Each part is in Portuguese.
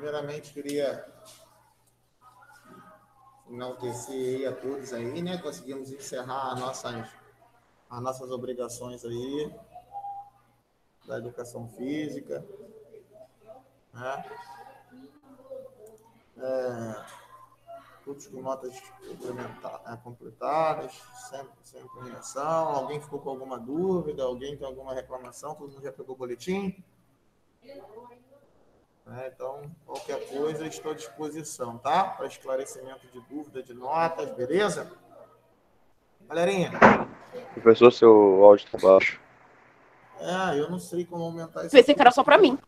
Primeiramente, queria enaltecer aí a todos aí, né? Conseguimos encerrar as nossas obrigações aí da educação física, né? Todos com notas completadas, sem correção. Alguém ficou com alguma dúvida? Alguém tem alguma reclamação? Todo mundo já pegou o boletim? Então, qualquer coisa, estou à disposição, tá? Para esclarecimento de dúvida, de notas, beleza? Galerinha? Professor, seu áudio está baixo. Eu não sei como aumentar isso. Pensei que era só para mim.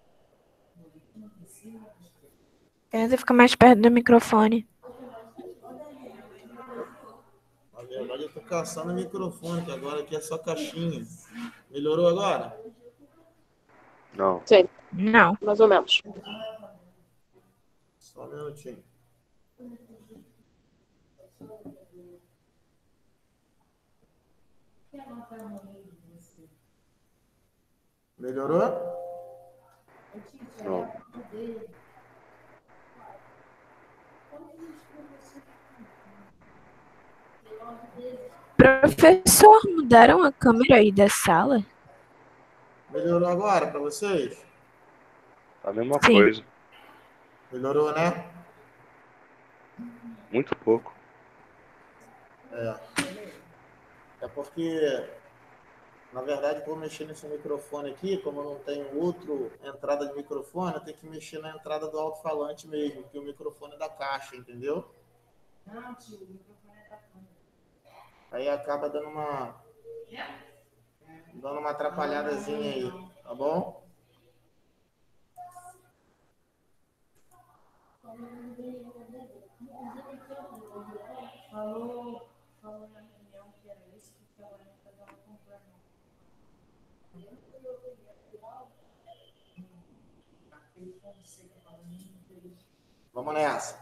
Tenta ficar mais perto do microfone. Na verdade, eu estou caçando o microfone, que agora aqui é só caixinha. Melhorou agora? Não. Sim, Não. mais ou menos. Só um minutinho. Melhorou? Não. Professor, mudaram a câmera aí da sala? Melhorou agora para vocês? A mesma Sim. coisa. Melhorou, né? Muito pouco. É porque, na verdade, vou mexer nesse microfone aqui, como eu não tenho outra entrada de microfone, eu tenho que mexer na entrada do alto-falante mesmo, que o microfone é da caixa, entendeu? Não, tio, o microfone é da câmera. Aí acaba dando uma atrapalhadazinha aí, tá bom? Falou na reunião que era isso, que agora cada um comprando. Vamos nessa.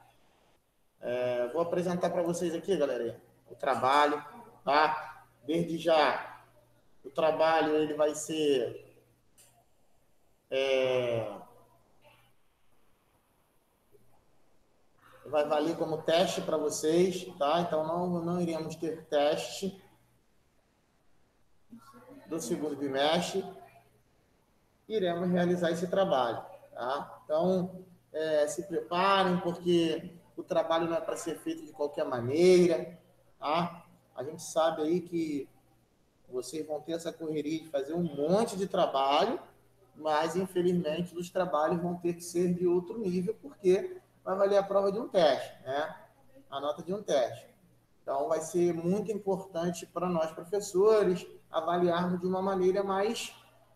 Vou apresentar para vocês aqui, galera, o trabalho, tá? Desde já, o trabalho ele vai ser vai valer como teste para vocês, tá? Então não iremos ter teste do segundo bimestre. Iremos realizar esse trabalho, tá? Então, se preparem, porque o trabalho não é para ser feito de qualquer maneira, tá? A gente sabe aí que vocês vão ter essa correria de fazer um monte de trabalho, mas, infelizmente, os trabalhos vão ter que ser de outro nível, porque vai valer a prova de um teste, né? A nota de um teste. Então, vai ser muito importante para nós, professores, avaliarmos de uma maneira mais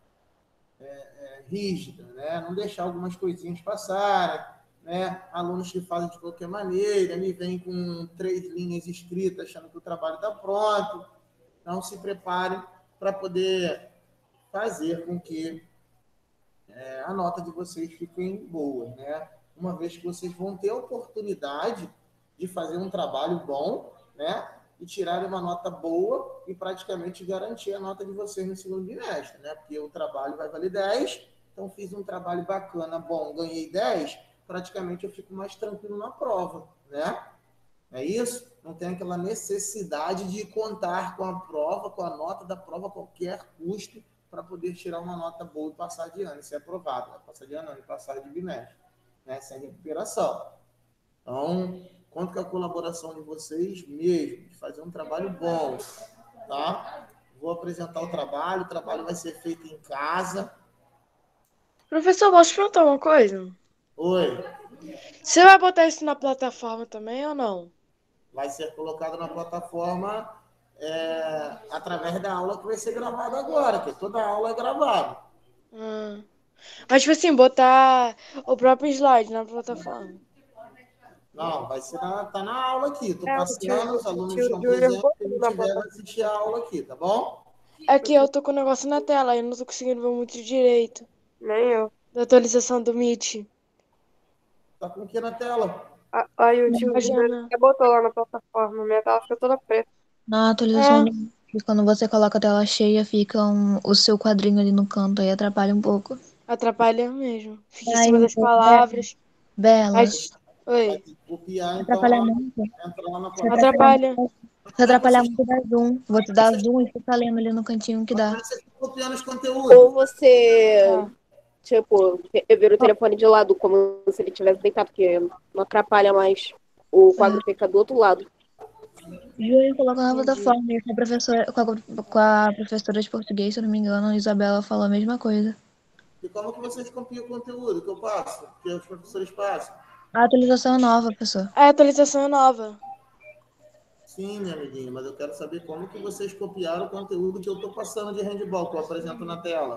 rígida, né? Não deixar algumas coisinhas passarem, né? Alunos que fazem de qualquer maneira, me vêm com 3 linhas escritas achando que o trabalho está pronto. Então, se preparem para poder fazer com que a nota de vocês fique boa, né? Uma vez que vocês vão ter a oportunidade de fazer um trabalho bom, né? E tirar uma nota boa e praticamente garantir a nota de vocês no segundo bimestre, né? Porque o trabalho vai valer 10, então fiz um trabalho bacana, bom, ganhei 10, praticamente eu fico mais tranquilo na prova, né? É isso? Não tem aquela necessidade de contar com a prova, com a nota da prova a qualquer custo para poder tirar uma nota boa e passar de ano, ser aprovado. Vai passar de ano, não, e passar de bimestre, né? Sem recuperação. Então, conto com a colaboração de vocês mesmo, de fazer um trabalho bom, tá? Vou apresentar o trabalho vai ser feito em casa. Professor, posso te perguntar uma coisa? Oi. Você vai botar isso na plataforma também ou não? Vai ser colocado na plataforma através da aula que vai ser gravada agora, porque toda aula é gravada. Mas, tipo assim, botar o próprio slide na plataforma. Não, vai ser tá na aula aqui. Estou passando, os alunos estão presentes, quem tiver vai assistir a aula aqui, tá bom? É que eu tô com o negócio na tela, eu não tô conseguindo ver muito direito. Nem eu. Da atualização do Meet. Tá com o que na tela? Aí o tio botou lá na plataforma, minha tela fica toda preta. Na atualização, quando você coloca a tela cheia, fica o seu quadrinho ali no canto, aí atrapalha um pouco. Atrapalha mesmo. Fica em Ai, cima das palavras. Bela, As... Vai Oi. ter que copiar, então, atrapalha muito. entra lá na Se plataforma. Atrapalha. Se atrapalhar muito, dá zoom. Vou te dar zoom e fica lendo ali no cantinho que dá. Você fica copiando os Ou conteúdos. você, Ah, tipo, vira o telefone de lado, como se ele tivesse deitado, porque não atrapalha mais. O quadro fica do outro lado. Júlia colocou na entendi. plataforma e com a professora de português, se eu não me engano, a Isabela falou a mesma coisa. E como que vocês copiam o conteúdo que eu passo? Que os professores passam? A atualização é nova, professor. A atualização é nova. Sim, minha amiguinha, mas eu quero saber como que vocês copiaram o conteúdo que eu estou passando de handball, que eu apresento na tela.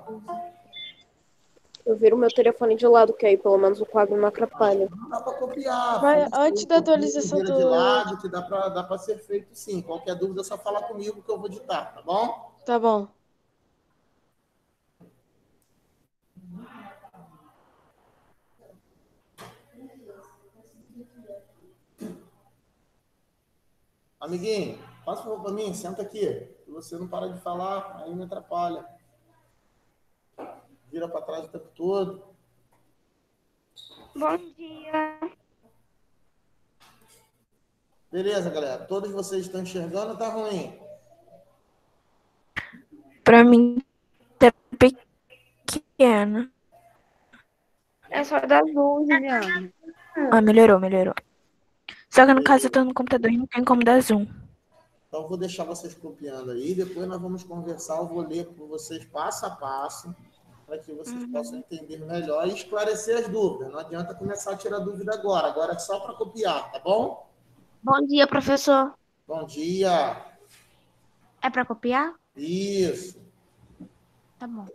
Eu viro o meu telefone de lado, que aí pelo menos o quadro não atrapalha. Não dá para copiar. Mas Força antes aí, da copia, atualização vira de do. lado, que dá para ser feito sim. Qualquer dúvida é só falar comigo que eu vou ditar, tá bom? Tá bom. Amiguinho, faz um favor para mim, senta aqui. Se você não para de falar, aí me atrapalha. Vira para trás o tempo todo. Bom dia. Beleza, galera. Todos vocês estão enxergando ou tá ruim? Pra mim tá pequeno. É só dar zoom, Juliana. Ah, melhorou. Só que no caso eu tô no computador e não tem como dar zoom. Então, eu vou deixar vocês copiando aí. Depois nós vamos conversar. Eu vou ler com vocês passo a passo, para que vocês possam entender melhor e esclarecer as dúvidas. Não adianta começar a tirar dúvida agora. Agora é só para copiar, tá bom? Bom dia, professor. Bom dia. É para copiar? Isso. Tá bom.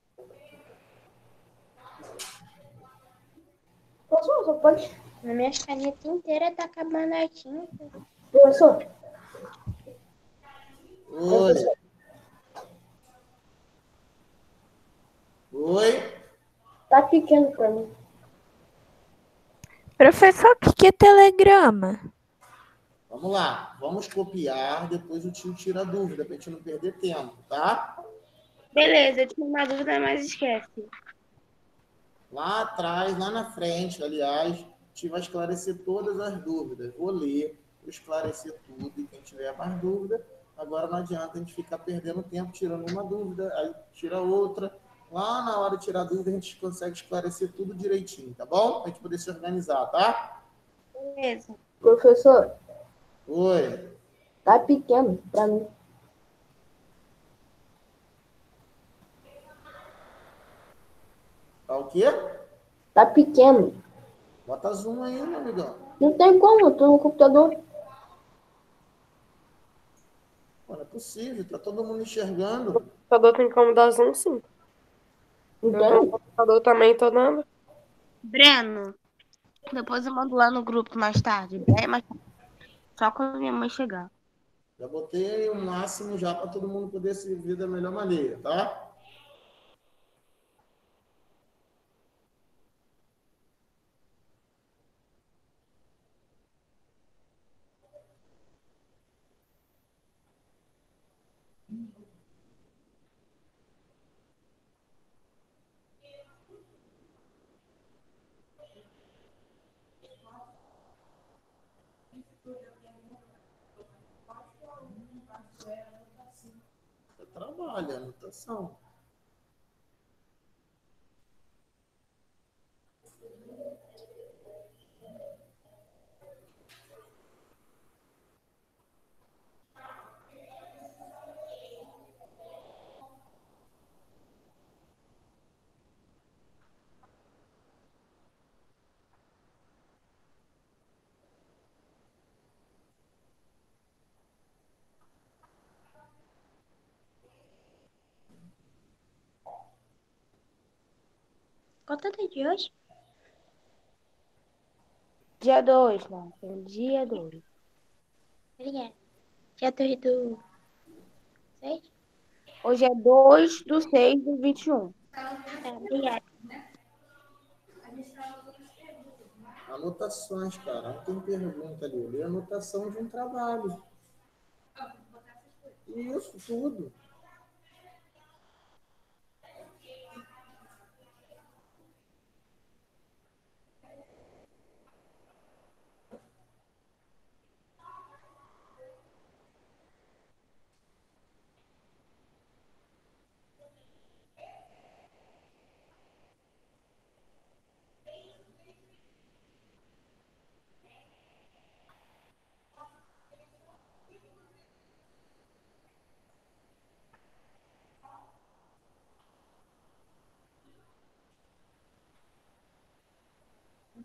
Professor, pode. Na minha caneta inteira tá acabando a tinta. Professor, Oi. Oi. tá pequeno pra mim. Professor, o que é telegrama? Vamos lá. Vamos copiar. Depois o tio tira a dúvida, para a gente não perder tempo, tá? Beleza, eu tinha uma dúvida, mas esquece. Lá atrás, lá na frente, aliás, a gente vai esclarecer todas as dúvidas. Vou ler, vou esclarecer tudo, e quem tiver mais dúvida, agora não adianta a gente ficar perdendo tempo tirando uma dúvida, aí tira outra. Lá na hora de tirar a dúvida, a gente consegue esclarecer tudo direitinho, tá bom? Pra gente poder se organizar, tá? Beleza. Professor, Oi. tá pequeno pra mim. Tá o quê? Tá pequeno. Bota zoom aí, meu amigão. Não tem como, eu tô no computador. Pô, não é possível, tá todo mundo enxergando. O computador tem como dar zoom, sim. Eu tô no computador também, tô dando. Breno, depois eu mando lá no grupo mais tarde. Bem mais tarde. Só quando minha mãe chegar. Já botei o máximo já para todo mundo poder se ver da melhor maneira, tá? Trabalha, anotação. Qual é o de hoje? Dia 2, não. Dia 2. Obrigada. Dia 2 do 6? Hoje é 2/6/21. Tá, obrigada. Anotações, cara. Não tem pergunta ali. Lê a anotação de um trabalho. Isso, tudo.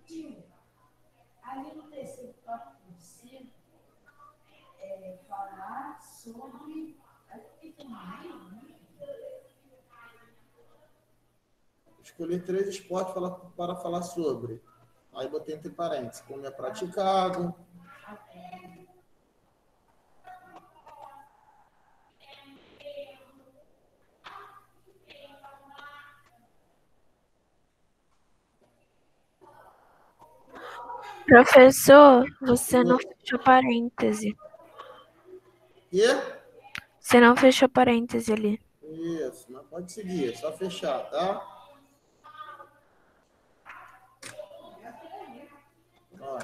Escolher 3 esportes para falar sobre. Aí botei entre parênteses, como é praticado. Professor, você não fechou parêntese. E? Você não fechou parêntese ali. Isso, mas pode seguir, é só fechar, tá? Ó.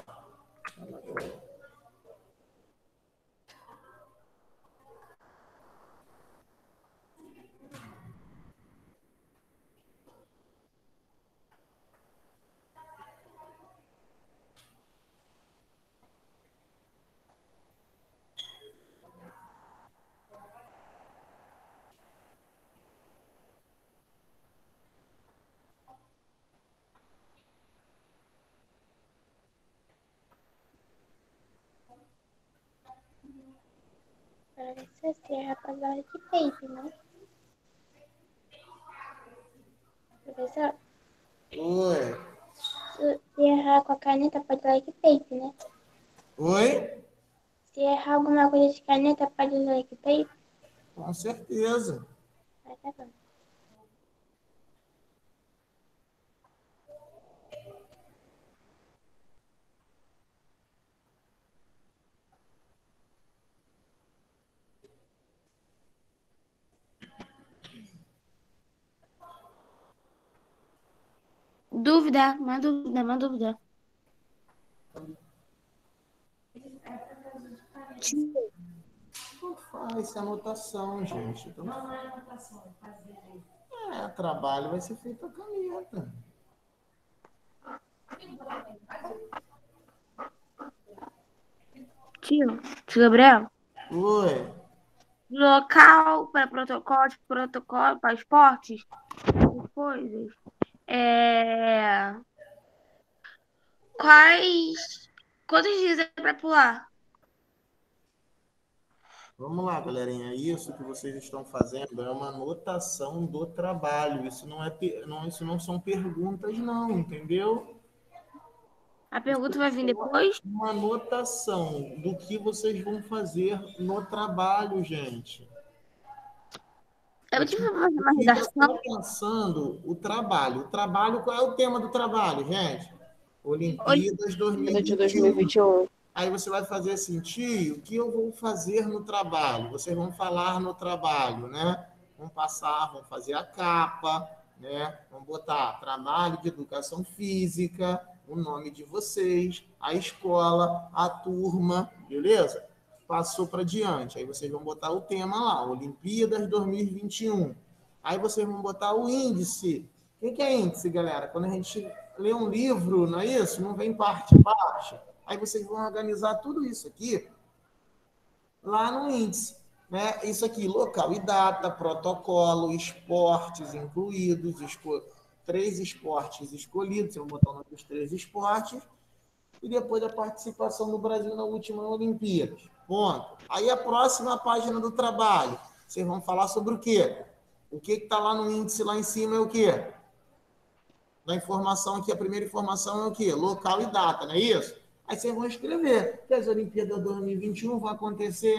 Para você ser rapaziada de peito, né? Professor, Oi. se errar com a caneta, pode usar que peito, né? Oi? Se errar alguma coisa de caneta, pode usar que peito? Com certeza. Ah, tá bom. Dúvida, uma dúvida, uma dúvida. Não faz anotação, gente. Então, trabalho vai ser feito a caneta. Tio Gabriel, Oi. local para protocolo para esportes, coisas. Quantos dias é para pular? Vamos lá, galerinha. Isso que vocês estão fazendo é uma anotação do trabalho. Isso isso não são perguntas, não, entendeu? A pergunta vai vir depois? Uma anotação do que vocês vão fazer no trabalho, gente. Eu tive que fazer uma Fica redação. pensando o trabalho. O trabalho, qual é o tema do trabalho, gente? Olimpíadas De 2021. 2021. Aí você vai fazer assim, tio, o que eu vou fazer no trabalho? Vocês vão falar no trabalho, né? Vão fazer a capa, né? Vão botar trabalho de educação física, o nome de vocês, a escola, a turma, beleza? Passou para diante. Aí vocês vão botar o tema lá, Olimpíadas 2021. Aí vocês vão botar o índice. O que é índice, galera? Quando a gente lê um livro, não é isso? Não vem parte a parte. Aí vocês vão organizar tudo isso aqui lá no índice, né? Isso aqui, local e data, protocolo, esportes incluídos, 3 esportes escolhidos, eu vou botar o nome dos 3 esportes, e depois a participação do Brasil na última Olimpíada. Ponto. Aí a próxima página do trabalho, vocês vão falar sobre o quê? O que está lá no índice lá em cima é o quê? Na informação aqui, a primeira informação é o quê? Local e data, não é isso? Aí vocês vão escrever que as Olimpíadas 2021 vão acontecer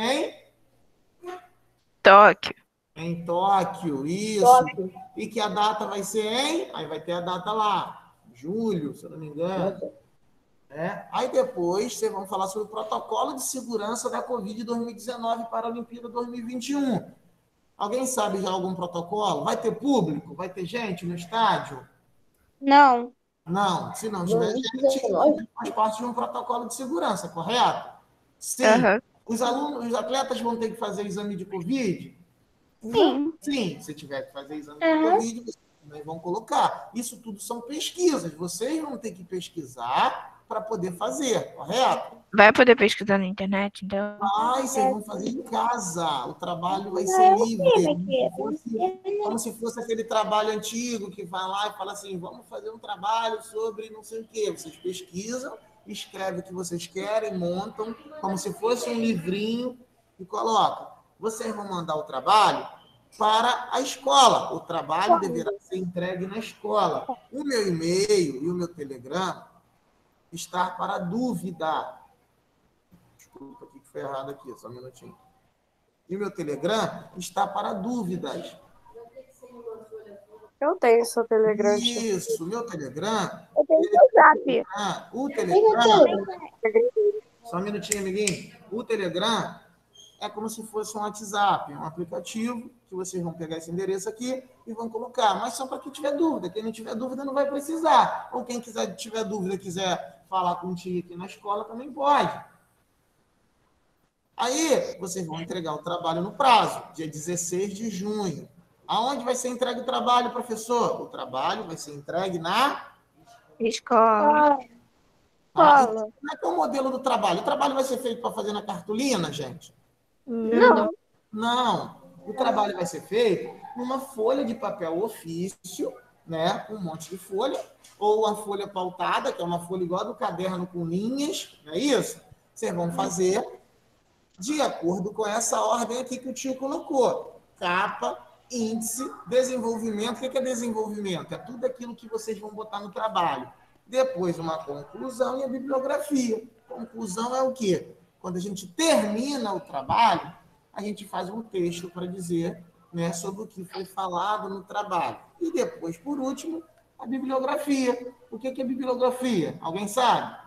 Tóquio. em Tóquio, isso. Tóquio. E que a data vai ser aí vai ter a data lá, julho, se eu não me engano. Aí depois vocês vão falar sobre o protocolo de segurança da Covid 2019 para a Olimpíada 2021. Alguém sabe já algum protocolo? Vai ter público? Vai ter gente no estádio? Não. Não, se não tiver gente, faz parte de um protocolo de segurança, correto? Sim. Os atletas vão ter que fazer exame de Covid? Sim. Sim, se tiver que fazer exame de Covid, vocês também vão colocar. Isso tudo são pesquisas. Vocês vão ter que pesquisar para poder fazer, correto? Vai poder pesquisar na internet, então? Mas vocês vão fazer em casa. O trabalho vai ser livre. Como se fosse aquele trabalho antigo que vai lá e fala assim, vamos fazer um trabalho sobre não sei o quê. Vocês pesquisam, escrevem o que vocês querem, montam, como se fosse um livrinho e colocam. Vocês vão mandar o trabalho para a escola. O trabalho deverá ser entregue na escola. O meu e-mail e o meu Telegram está para dúvida. Desculpa aqui que foi errado aqui, só um minutinho. E o meu Telegram está para dúvidas. Eu tenho seu Telegram. Isso, o meu Telegram. Eu tenho seu Zap. O Telegram. Só um minutinho, amiguinho. O Telegram é como se fosse um WhatsApp, um aplicativo que vocês vão pegar esse endereço aqui e vão colocar. Mas só para quem tiver dúvida. Quem não tiver dúvida não vai precisar. Ou quem tiver dúvida, quiser falar com o tio aqui na escola, também pode. Aí, vocês vão entregar o trabalho no prazo, dia 16 de junho. Aonde vai ser entregue o trabalho, professor? O trabalho vai ser entregue na Escola. Como é que é o modelo do trabalho? O trabalho vai ser feito para fazer na cartolina, gente? Não. O trabalho vai ser feito numa folha de papel ofício, né? Um monte de folha, ou uma folha pautada, que é uma folha igual a do caderno com linhas, não é isso? Vocês vão fazer de acordo com essa ordem aqui que o tio colocou. Capa, índice, desenvolvimento. O que é desenvolvimento? É tudo aquilo que vocês vão botar no trabalho. Depois, uma conclusão e a bibliografia. Conclusão é o quê? Quando a gente termina o trabalho, a gente faz um texto para dizer, né, sobre o que foi falado no trabalho. E depois, por último, a bibliografia. O que é bibliografia? Alguém sabe?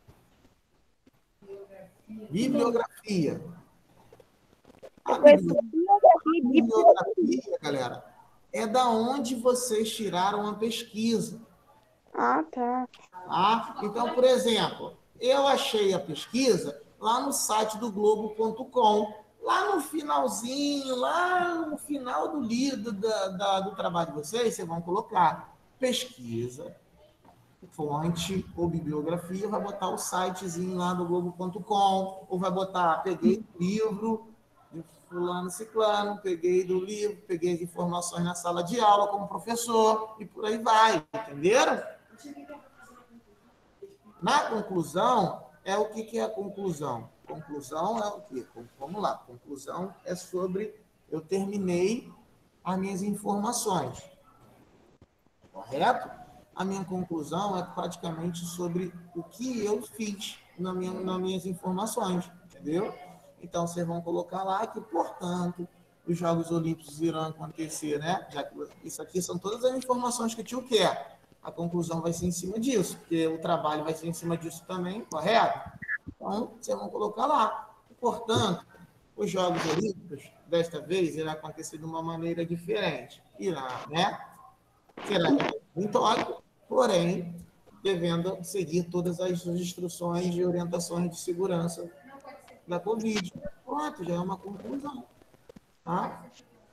Bibliografia. A bibliografia, galera, é da onde vocês tiraram a pesquisa. Ah, tá. Tá? Então, por exemplo, eu achei a pesquisa lá no site do Globo.com, lá no finalzinho, lá no final do livro do trabalho de vocês vão colocar pesquisa, fonte ou bibliografia, vai botar o sitezinho lá do Globo.com, ou vai botar, peguei o livro de fulano ciclano, peguei do livro, peguei as informações na sala de aula como professor, e por aí vai, entenderam? Na conclusão, o que é a conclusão? Conclusão é o quê? Vamos lá, conclusão é sobre eu terminei as minhas informações, correto? A minha conclusão é praticamente sobre o que eu fiz nas minhas informações, entendeu? Então, vocês vão colocar lá que, portanto, os Jogos Olímpicos irão acontecer, né? Já que isso aqui são todas as informações que o tio quer. A conclusão vai ser em cima disso, porque o trabalho vai ser em cima disso também, correto? Então, vocês vão colocar lá. Portanto, os Jogos Olímpicos, desta vez, irão acontecer de uma maneira diferente. Irá, né? Será em Tóquio, porém, devendo seguir todas as instruções e orientações de segurança da Covid. Pronto, já é uma conclusão. Tá?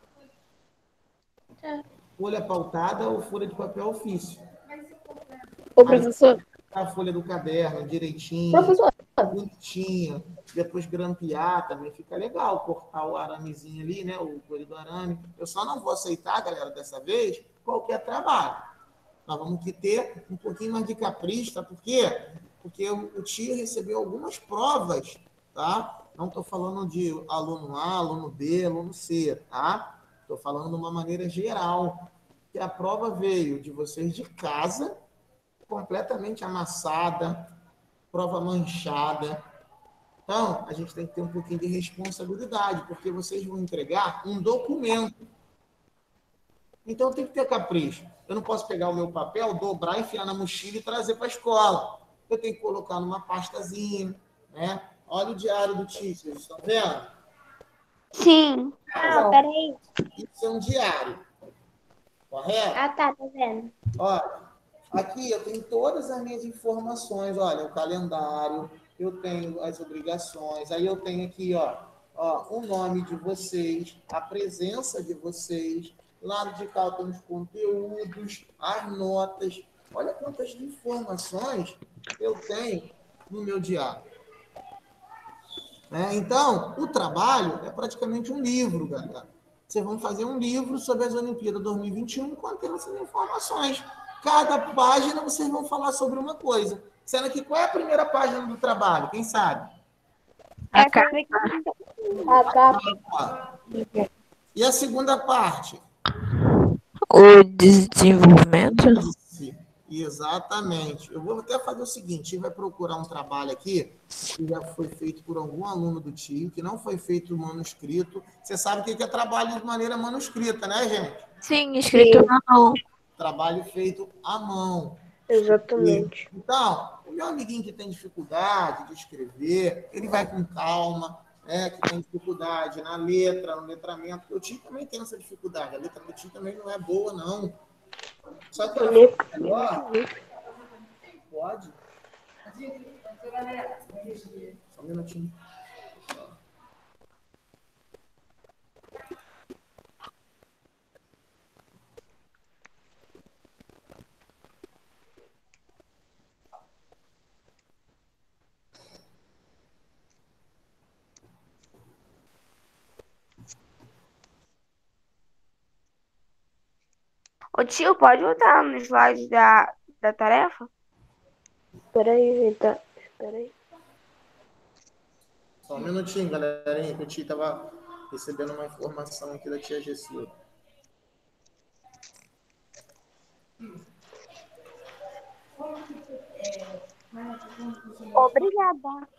Folha pautada ou folha de papel ofício. Ô, professor. A folha do caderno direitinho, Professor. bonitinha, depois grampear também fica legal, cortar o aramezinho ali, né, o coelho do arame. Eu só não vou aceitar, galera, dessa vez, qualquer trabalho. Nós vamos ter um pouquinho mais de capricho, tá? Por quê? Porque o tio recebeu algumas provas, tá? Não estou falando de aluno A, aluno B, aluno C, tá? Estou falando de uma maneira geral, que a prova veio de vocês de casa, completamente amassada, prova manchada. Então, a gente tem que ter um pouquinho de responsabilidade, porque vocês vão entregar um documento. Então, tem que ter capricho. Eu não posso pegar o meu papel, dobrar, enfiar na mochila e trazer para a escola. Eu tenho que colocar numa pastazinha, né? Olha o diário do tio, vocês estão vendo? Sim. Não, peraí. Isso é um diário, correto? Ah, tá vendo. Olha, aqui eu tenho todas as minhas informações. Olha, o calendário, eu tenho as obrigações. Aí eu tenho aqui, ó, o nome de vocês, a presença de vocês. Lado de cá tem os conteúdos, as notas. Olha quantas informações eu tenho no meu diário. Então, o trabalho é praticamente um livro, galera. Vocês vão fazer um livro sobre as Olimpíadas 2021 contendo essas informações. Cada página vocês vão falar sobre uma coisa. Sendo que qual é a primeira página do trabalho? Quem sabe? É A cara. A capa. E a segunda parte? O desenvolvimento. Exatamente. Eu vou até fazer o seguinte, a gente vai procurar um trabalho aqui que já foi feito por algum aluno do tio, que não foi feito manuscrito. Você sabe o que é trabalho de maneira manuscrita, né, gente? Sim, escrito na mão. Trabalho feito à mão. Exatamente. Então, o meu amiguinho que tem dificuldade de escrever, ele vai com calma, que tem dificuldade na letra, no letramento. O tio também tem essa dificuldade. A letra do tio também não é boa, não. Só que melhor. Pode? Só um minutinho. Ô tio, pode voltar no slide da tarefa? Espera aí, tá. Espera aí. Só um minutinho, galerinha, que o tio estava recebendo uma informação aqui da tia Gessilda. Obrigada.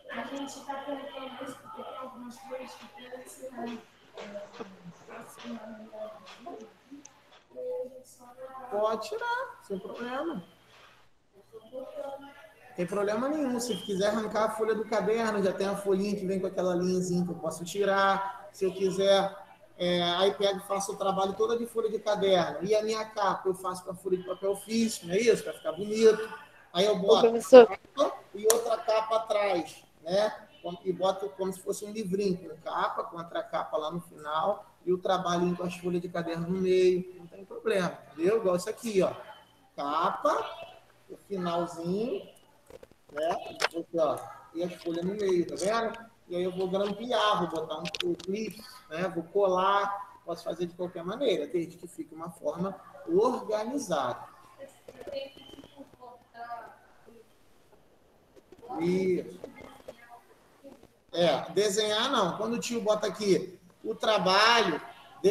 Pode tirar, sem problema. Não tem problema nenhum. Se quiser arrancar a folha do caderno, já tem a folhinha que vem com aquela linhazinha que eu posso tirar. Se eu quiser, aí pego e faço o trabalho toda de folha de caderno. E a minha capa eu faço com a folha de papel ofício, não é isso? Vai ficar bonito. Aí eu boto capa e outra capa atrás, né? E boto como se fosse um livrinho, com capa, com outra capa lá no final, e o trabalhinho com as folhas de caderno no meio. Não tem problema, entendeu? Igual isso aqui, ó. Capa, o finalzinho, né? Aqui, ó, e as folhas no meio, tá vendo? E aí eu vou grampear, vou botar um clipe, né? Vou colar, posso fazer de qualquer maneira, desde que fique uma forma organizada. Isso. Desenhar não. Quando o tio bota aqui, o trabalho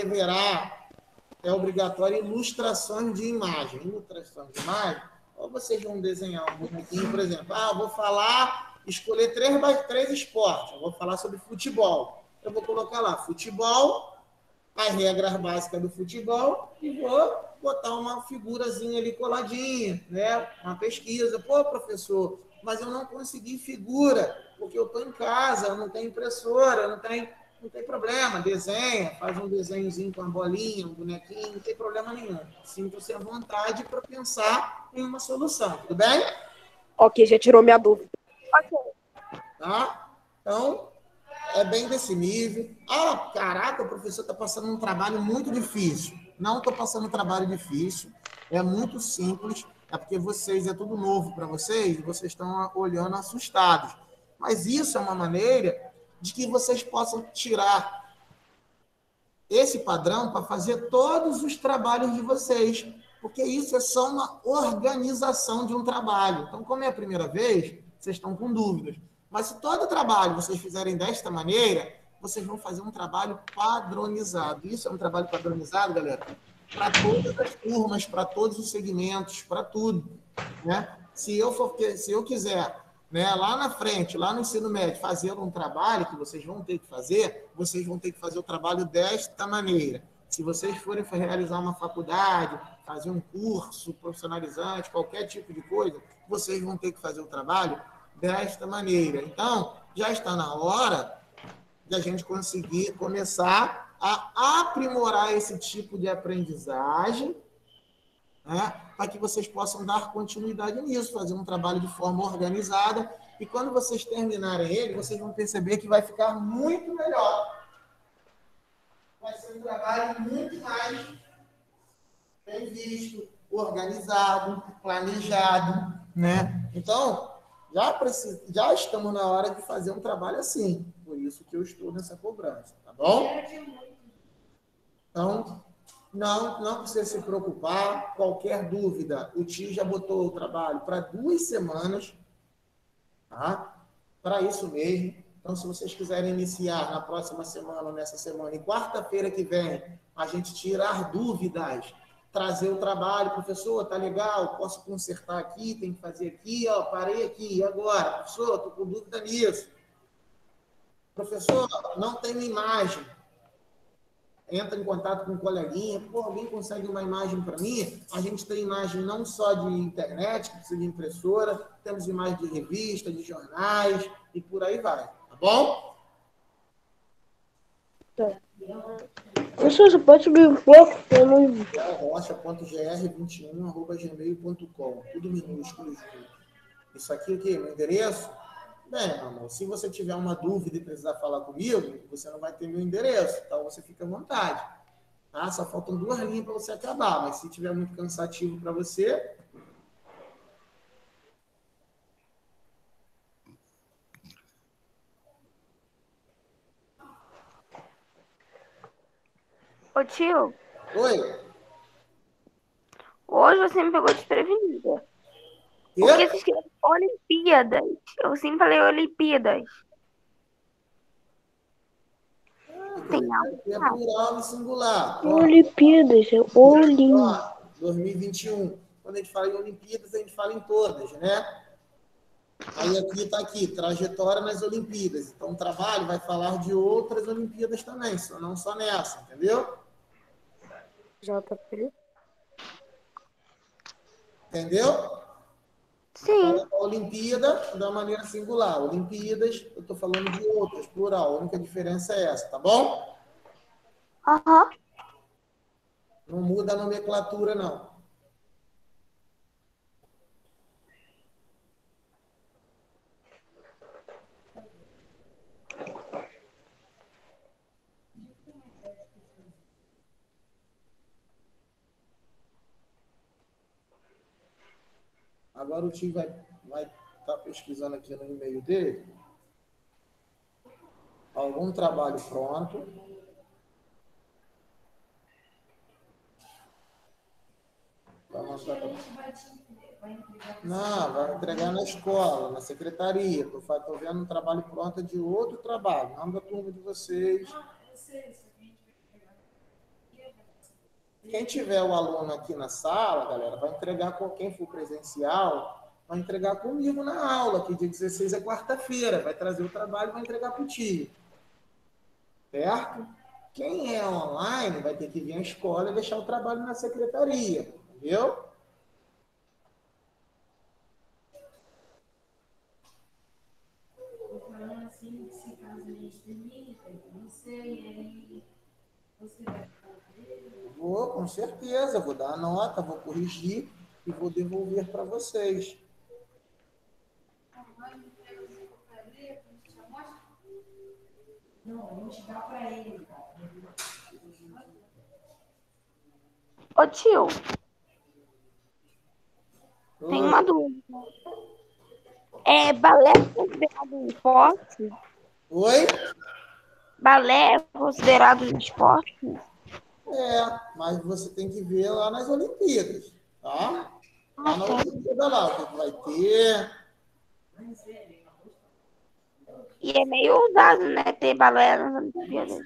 é obrigatório ilustrações de imagem. Ilustrações de imagem, ou vocês vão desenhar um bonequinho, por exemplo, eu vou escolher três esportes. Eu vou falar sobre futebol. Eu vou colocar lá, futebol, as regras básicas do futebol, e vou botar uma figurazinha ali coladinha, né? Uma pesquisa. Pô, professor, mas eu não consegui figura, porque eu estou em casa, eu não tenho impressora, não tem problema, desenha, faz um desenhozinho com uma bolinha, um bonequinho, não tem problema nenhum. Sinta-se à vontade para pensar em uma solução, tudo bem? Ok, já tirou minha dúvida. Tá? Então, é bem desse nível. Caraca, o professor está passando um trabalho muito difícil. Não estou passando um trabalho difícil, é muito simples, é porque é tudo novo para vocês, e vocês estão olhando assustados. Mas isso é uma maneira de que vocês possam tirar esse padrão para fazer todos os trabalhos de vocês, porque isso é só uma organização de um trabalho. Então, como é a primeira vez, vocês estão com dúvidas. Mas se todo trabalho vocês fizerem desta maneira, vocês vão fazer um trabalho padronizado. Isso é um trabalho padronizado, galera, para todas as turmas, para todos os segmentos, para tudo, né? Se eu quiser, né, lá na frente, lá no ensino médio, fazer um trabalho que vocês vão ter que fazer o trabalho desta maneira. Se vocês forem realizar uma faculdade, fazer um curso profissionalizante, qualquer tipo de coisa, vocês vão ter que fazer o trabalho desta maneira. Então, já está na hora de a gente conseguir começar a aprimorar esse tipo de aprendizagem, né, para que vocês possam dar continuidade nisso, fazer um trabalho de forma organizada, e quando vocês terminarem ele, vocês vão perceber que vai ficar muito melhor. Vai ser um trabalho muito mais bem visto, organizado, planejado, né? Então, já estamos na hora de fazer um trabalho assim. Por isso que eu estou nessa cobrança, tá bom? Então, não precisa se preocupar. Qualquer dúvida, o tio já botou o trabalho para 2 semanas, tá? Para isso mesmo. Então, se vocês quiserem iniciar na próxima semana ou nessa semana, e quarta-feira que vem, a gente tirar dúvidas, trazer o trabalho, professor, tá legal, posso consertar aqui, tem que fazer aqui, ó, parei aqui, e agora? Professor, estou com dúvida nisso. Professor, não tem imagem. Entra em contato com um coleguinha, pô, alguém consegue uma imagem para mim? A gente tem imagem não só de internet, que precisa de impressora, temos imagem de revista, de jornais, e por aí vai, tá bom? Professor, você pode subir um pouco? Eu não... rocha.gr21@gmail.com, tudo minúsculo junto. Isso aqui o quê? Meu endereço? Bem, meu amor, se você tiver uma dúvida e precisar falar comigo, você não vai ter meu endereço, então você fica à vontade. Tá? Só faltam 2 linhas para você acabar, mas se tiver muito cansativo para você... Ô tio, Oi? hoje você me pegou desprevenida. Quê? Porque se escreve Olimpíadas. Eu sempre falei Olimpíadas. Tem algo Aqui é errado. plural e singular. Ó, Olimpíadas, é Olim. ó, 2021. Quando a gente fala em Olimpíadas, a gente fala em todas, né? Aí aqui está aqui, trajetória nas Olimpíadas. Então, o trabalho vai falar de outras Olimpíadas também, não só nessa, entendeu? JP. Entendeu? Sim. Falando a Olimpíada da maneira singular. Olimpíadas, eu estou falando de outras, plural. A única diferença é essa, tá bom? Aham. Não muda a nomenclatura, não. Agora o tio vai estar pesquisando aqui no e-mail dele algum trabalho pronto. Não, vai entregar na escola, na secretaria. Estou vendo um trabalho pronto de outro trabalho, não da turma de vocês. Quem tiver o aluno aqui na sala, galera, vai entregar com quem for presencial, vai entregar comigo na aula, que dia 16 é quarta-feira. Vai trazer o trabalho e vai entregar para o tio. Certo? Quem é online vai ter que vir à escola e deixar o trabalho na secretaria. Entendeu? Vou, com certeza. Vou dar a nota, vou corrigir e vou devolver para vocês. Ô tio, tem Oi. uma dúvida. É balé considerado um esporte? Oi? Balé é considerado um esporte? É, mas você tem que ver lá nas Olimpíadas, tá? Lá na Olimpíada lá, o que vai ter. E é meio ousado, né? Ter balé nas Olimpíadas.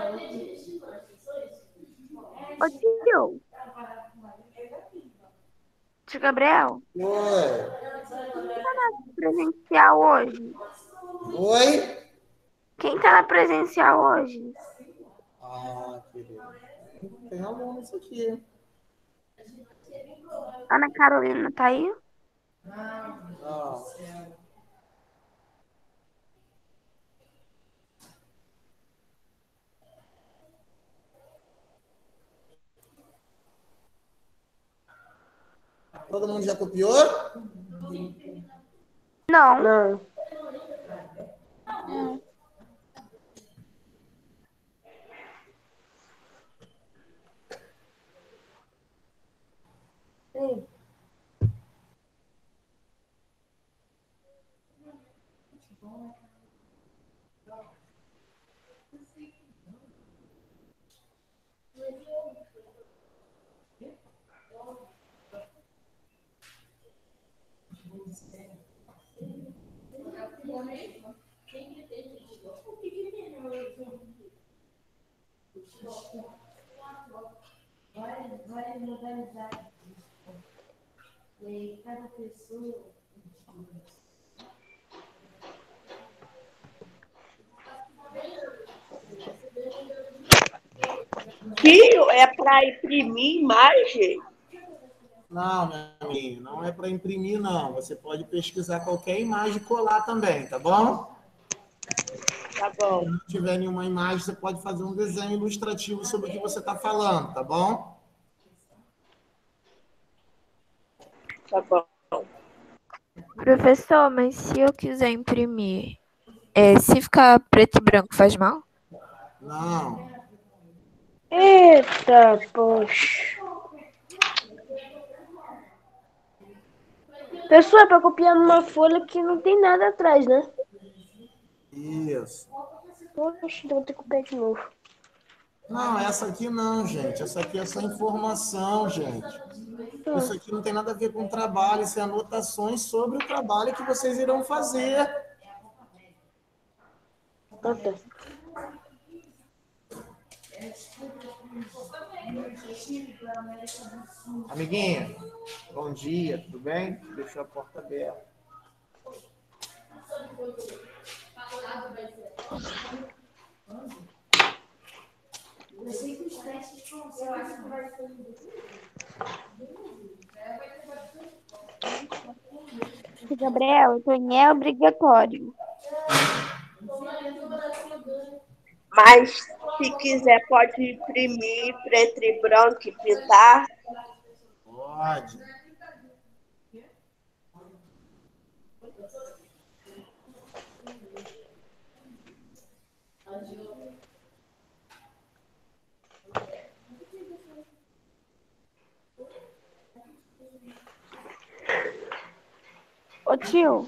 Ô, tio. Tio Gabriel, Oi. presencial hoje? Oi? Quem tá na presencial hoje? Ah, querido. Tem alunos aqui. Ana Carolina tá aí? Não. Todo mundo já copiou? Não. Não. Tio, é para imprimir imagem? Não, meu amigo, não é para imprimir, não. Você pode pesquisar qualquer imagem e colar também, tá bom? Tá bom, Se não tiver nenhuma imagem, você pode fazer um desenho ilustrativo sobre o que você está falando, tá bom? tá bom. Professor, mas se eu quiser imprimir, se ficar preto e branco faz mal? Não. Eita, poxa. Pessoal, é pra copiar numa folha que não tem nada atrás, né? Isso. Poxa, então vou ter que copiar de novo. Não, essa aqui não, gente. Essa aqui é só informação, gente. Isso aqui não tem nada a ver com trabalho, isso é anotações sobre o trabalho que vocês irão fazer. Ah, tá. Amiguinha, bom dia, tudo bem? Deixou a porta aberta. Tio Gabriel, então é obrigatório. Mas se quiser, pode imprimir preto e branco e pintar. Pode. Ô, tio,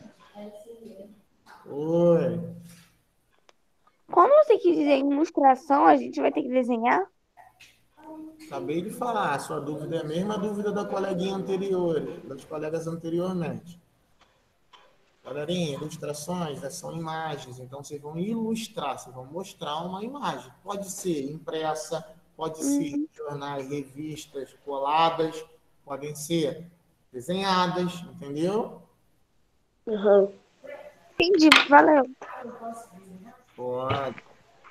Oi. quando você quiser ilustração, a gente vai ter que desenhar? Acabei de falar, a sua dúvida é a mesma dúvida da coleguinha anterior, das colegas anteriormente. Galerinha, ilustrações são imagens, então vocês vão ilustrar, vocês vão mostrar uma imagem. Pode ser impressa, pode ser em jornais, revistas, coladas, podem ser desenhadas, entendeu? Uhum. Entendi, valeu. Pode.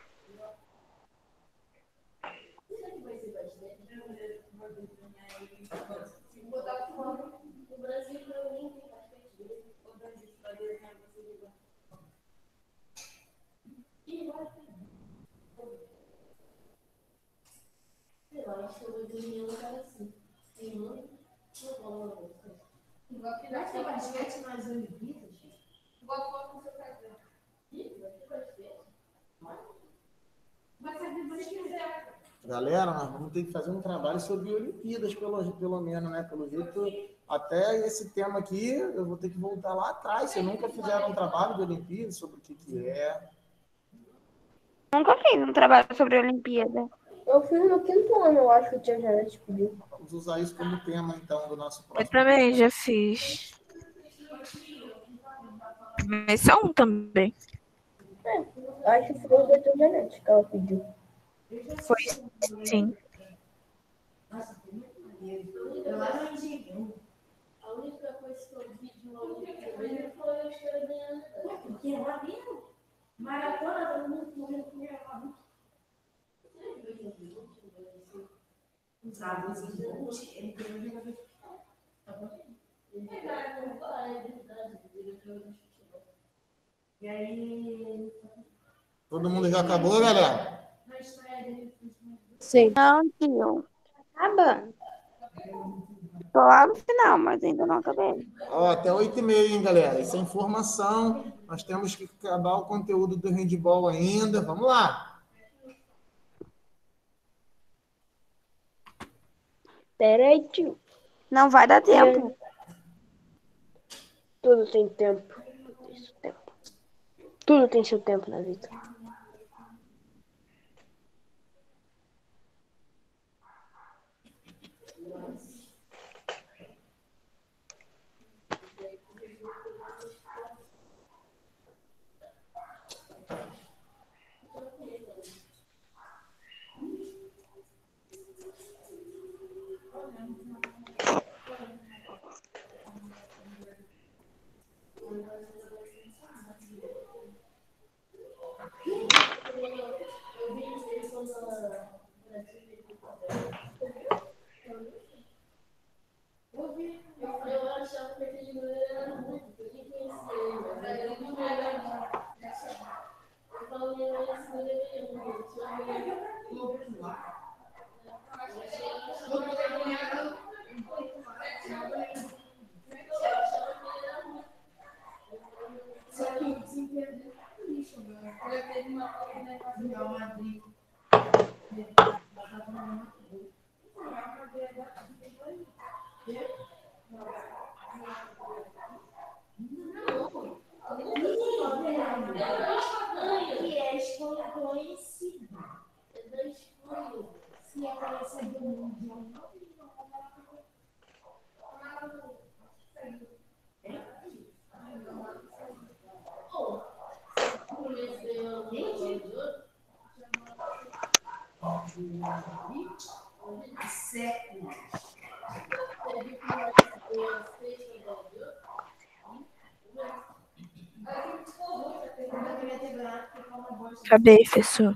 Galera, nós vamos ter que fazer um trabalho sobre Olimpíadas, pelo menos, né? Pelo jeito, até esse tema aqui, eu vou ter que voltar lá atrás. Vocês nunca fizeram um trabalho de Olimpíadas sobre o que é. Nunca fiz um trabalho sobre a Olimpíada. Eu fiz no 5º ano, eu acho que o Tia Janete pediu. Vamos usar isso como tema, então, do nosso Eu próximo. também já fiz. Mas só um também. Acho que foi o detergente que ela pediu. Foi sim. Todo mundo já acabou, galera? Sim. Não, tio. Acabando. Tô lá no final, mas ainda não acabei. Ó, até 8h30, hein, galera? Isso é informação. Nós temos que acabar o conteúdo do handball ainda. Vamos lá. Peraí, tio. Não vai dar tempo. Tudo tem tempo. Tudo tem seu tempo na vida. Acabei, professor.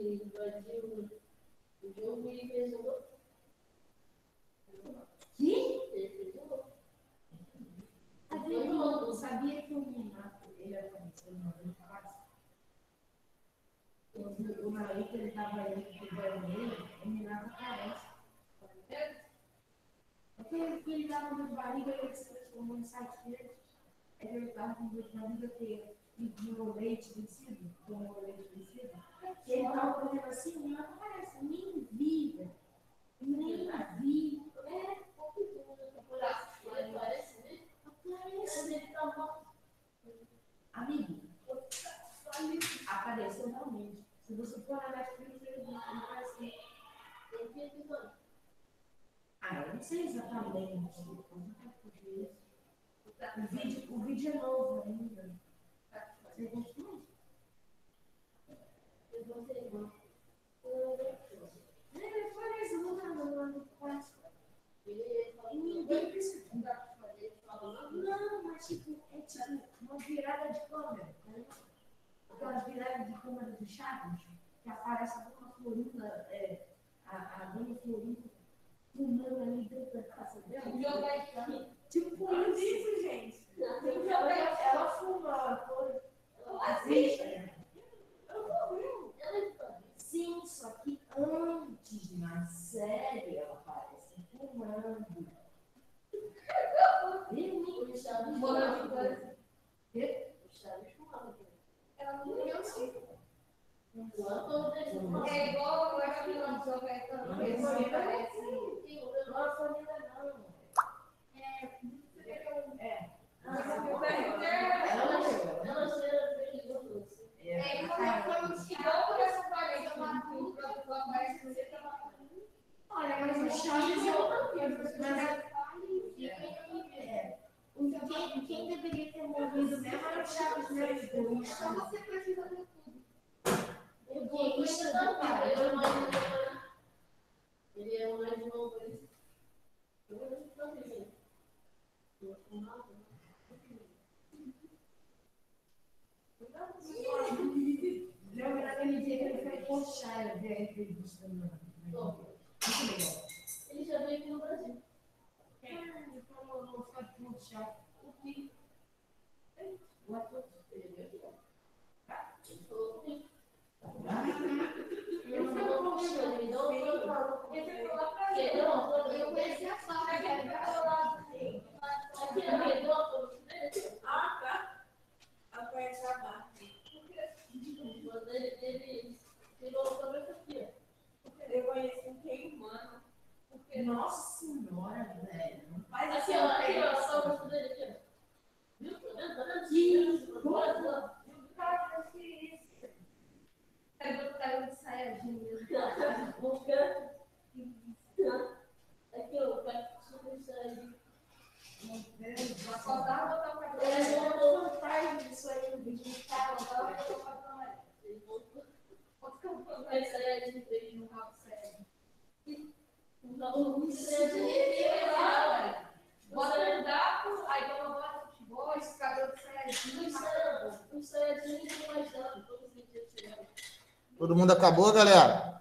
Todo mundo acabou, galera?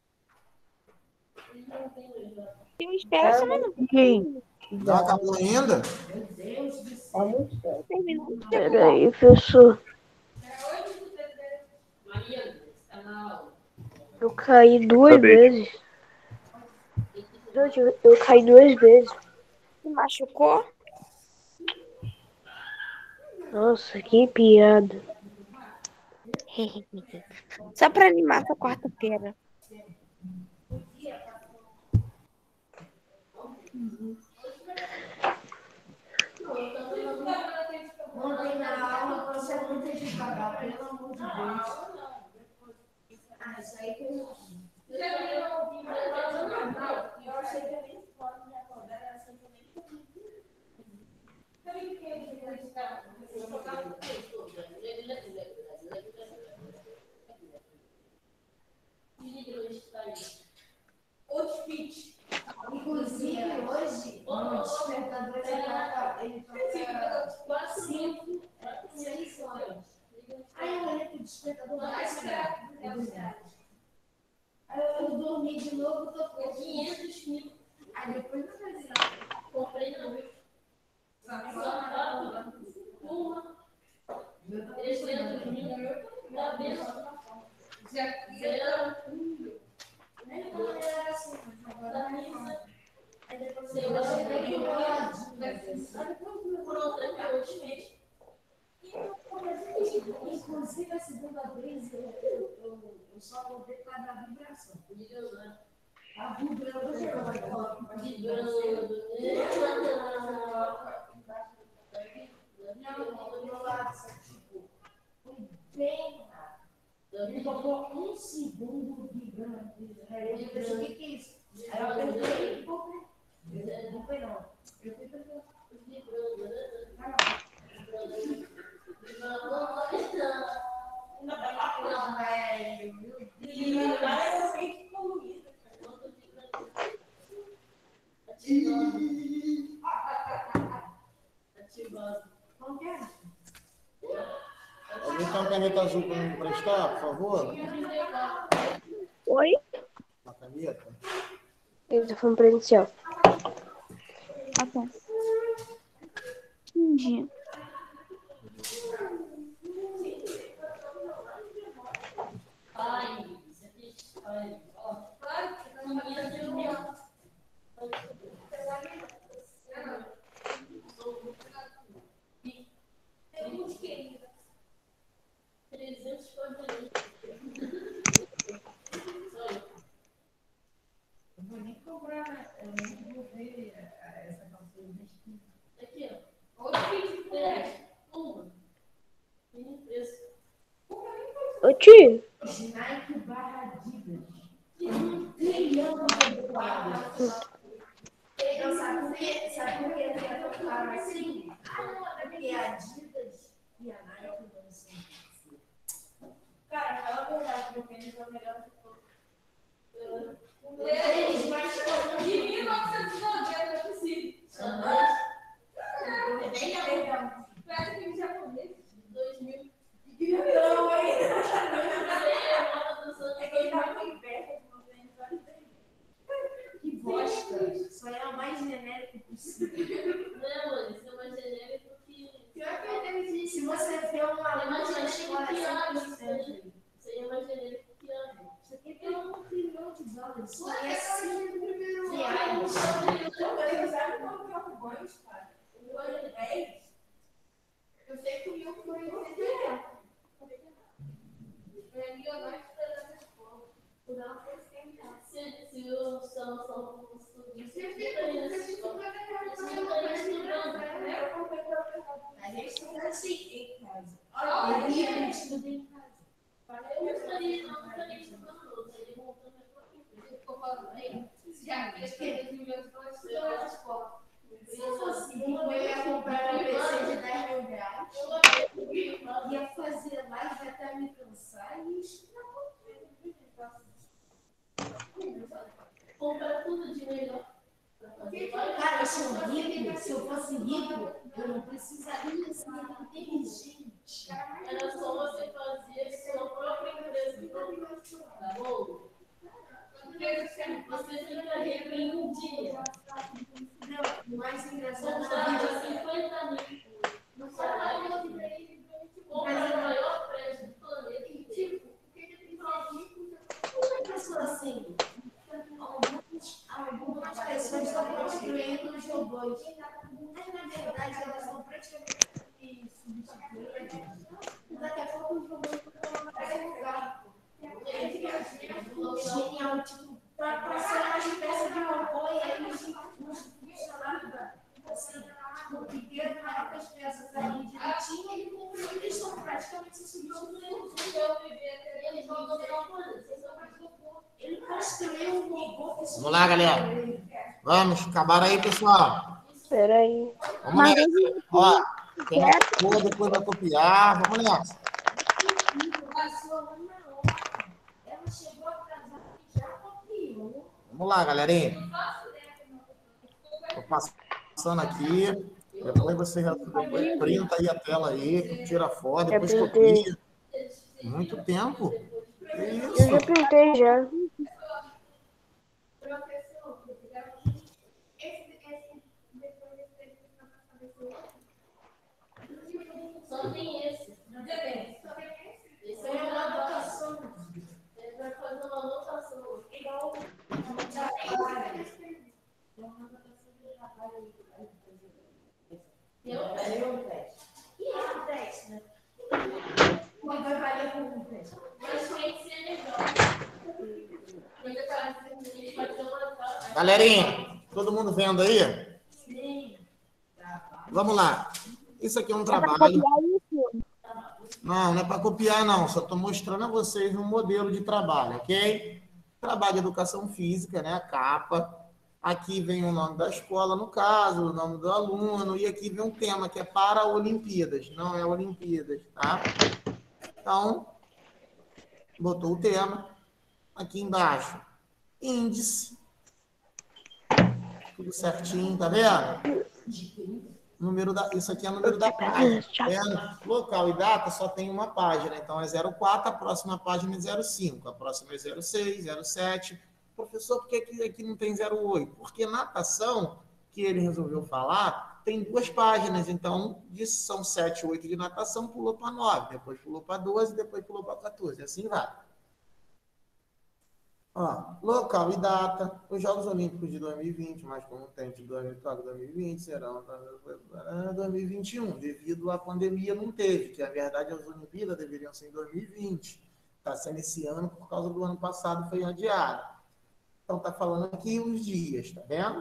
Espera, mas não Não acabou ainda? Peraí, professor. Eu caí duas vezes. Gente, eu caí duas vezes. se machucou. Nossa, que piada. Só pra animar essa quarta-feira. Ontem na aula você é muito devagar, pelo amor de Deus. Ah, isso aí que eu achei que nem pode me acordar, era assim também. Inclusive, hoje, o despertador ele toca 5, 6 horas. Aí eu olhei para o despertador mais perto. É verdade. Aí eu dormi de novo, tô com 500 mil. Aí depois eu falei, comprei não. Inclusive, a segunda vez, eu só vou ver por causa da vibração. A vibração. Bem rápido. Ele tocou um segundo vibrando. Eu pensei, o que é isso? Aí eu perguntei, não foi não. Eu fui perguntar. Alguém tem uma caneta azul para me emprestar, por favor? Oi? Uma caneta? Isso foi um presencial. Ok. Entendi. Eu vou nem comprar, eu nem vou ver essa calcinha de esquina. Aqui, ó. Outro vídeo de 10. Uma. Tem preço. Ô, tio. Nike barra Adidas. Um trilhão de quadros. Então, sabe por quê? Sabe por que eu tão claro assim? Porque a Adidas e a Nike não são. Cara, fala a verdade, meu tênis é o melhor de todos. O tênis mais caro de 1990, não é possível. É bem legal. Parece que o japonês de 2000. Não, ainda. É que ele tá com inveja de 90. Que bosta. Só é o mais genérico possível. Não, mano, isso é mais genérico que. Pior que eu entendi. Se você vê uma aluno na escola, isso aí é mais genérico que ano. Isso aqui tem $1 trilhão. Só é assim no primeiro ano. Você sabe qual que é o banho, cara? O banho é 10. Eu sei que o meu foi 80. Pra mim, eu gosto da escola. O não foi 100. Se o Sansão subir, você fica nessa escola. A gente estuda assim em casa. Olha, a gente estuda em casa. Eu gostaria de não fazer isso com os outros. Ele montando a própria empresa. Ficou falando aí. Já que os meus dois estudam na escola. Se eu fosse rico, eu ia comprar um PC de R$10 mil. Ia fazer live até me cansar e estudar comprar tudo de melhor. Cara, eu sou rico. Se eu fosse rico, eu não precisaria ser inteligente. Era só você fazer sua própria empresa. Tá bom? Você fica rico em um dia. Não, o mais engraçado é que 50 mil. Não sabe mas é o maior prédio do planeta. Tipo, o que ele tem que fazer? Assim, algumas pessoas estão construindo os robôs. Mas, na verdade, elas estão praticamente substituídas. Daqui a pouco os robôs vão para o lugar. Genial, tipo, para ser uma peça de robô e aí os funcionários assim, porque as peças ali direitinho, eles estão praticamente se substituindo. Ele construiu um robô que Vamos lá, galera. Vamos, acabaram aí, pessoal. Espera aí. Vamos nessa. Ó, quem não copiou, depois vai copiar. Vamos nessa. ela chegou atrasada e já copiou. Vamos lá, galerinha. Tô passando aqui. Depois você printa aí a tela aí, tira a foto, depois copia. Muito tempo. Que Eu isso? já printei já. Galerinha, todo mundo vendo aí? Sim. Vamos lá. Isso aqui é um trabalho. Não é para copiar, não. Só estou mostrando a vocês um modelo de trabalho, ok? Trabalho de educação física, né? A capa. Aqui vem o nome da escola, no caso, o nome do aluno. E aqui vem um tema que é para Olimpíadas. Não é Olimpíadas, tá? Então, botou o tema. Aqui embaixo, índice. Tudo certinho, tá vendo? Isso aqui é o número da página. Tá vendo? Local e data só tem uma página. Então é 04, a próxima página é 05. A próxima é 06, 07. Professor, por que aqui não tem 08? Porque natação, que ele resolveu falar, tem 2 páginas. Então, são 7, 8 de natação, pulou para 9. Depois pulou para 12, depois pulou para 14. Assim vai. Ó, local e data, os Jogos Olímpicos de 2020, mas como tem de 2020, serão 2021, devido à pandemia não teve, que na verdade as Olimpíadas deveriam ser em 2020, está sendo esse ano por causa do ano passado foi adiado. Então está falando aqui os dias, tá vendo?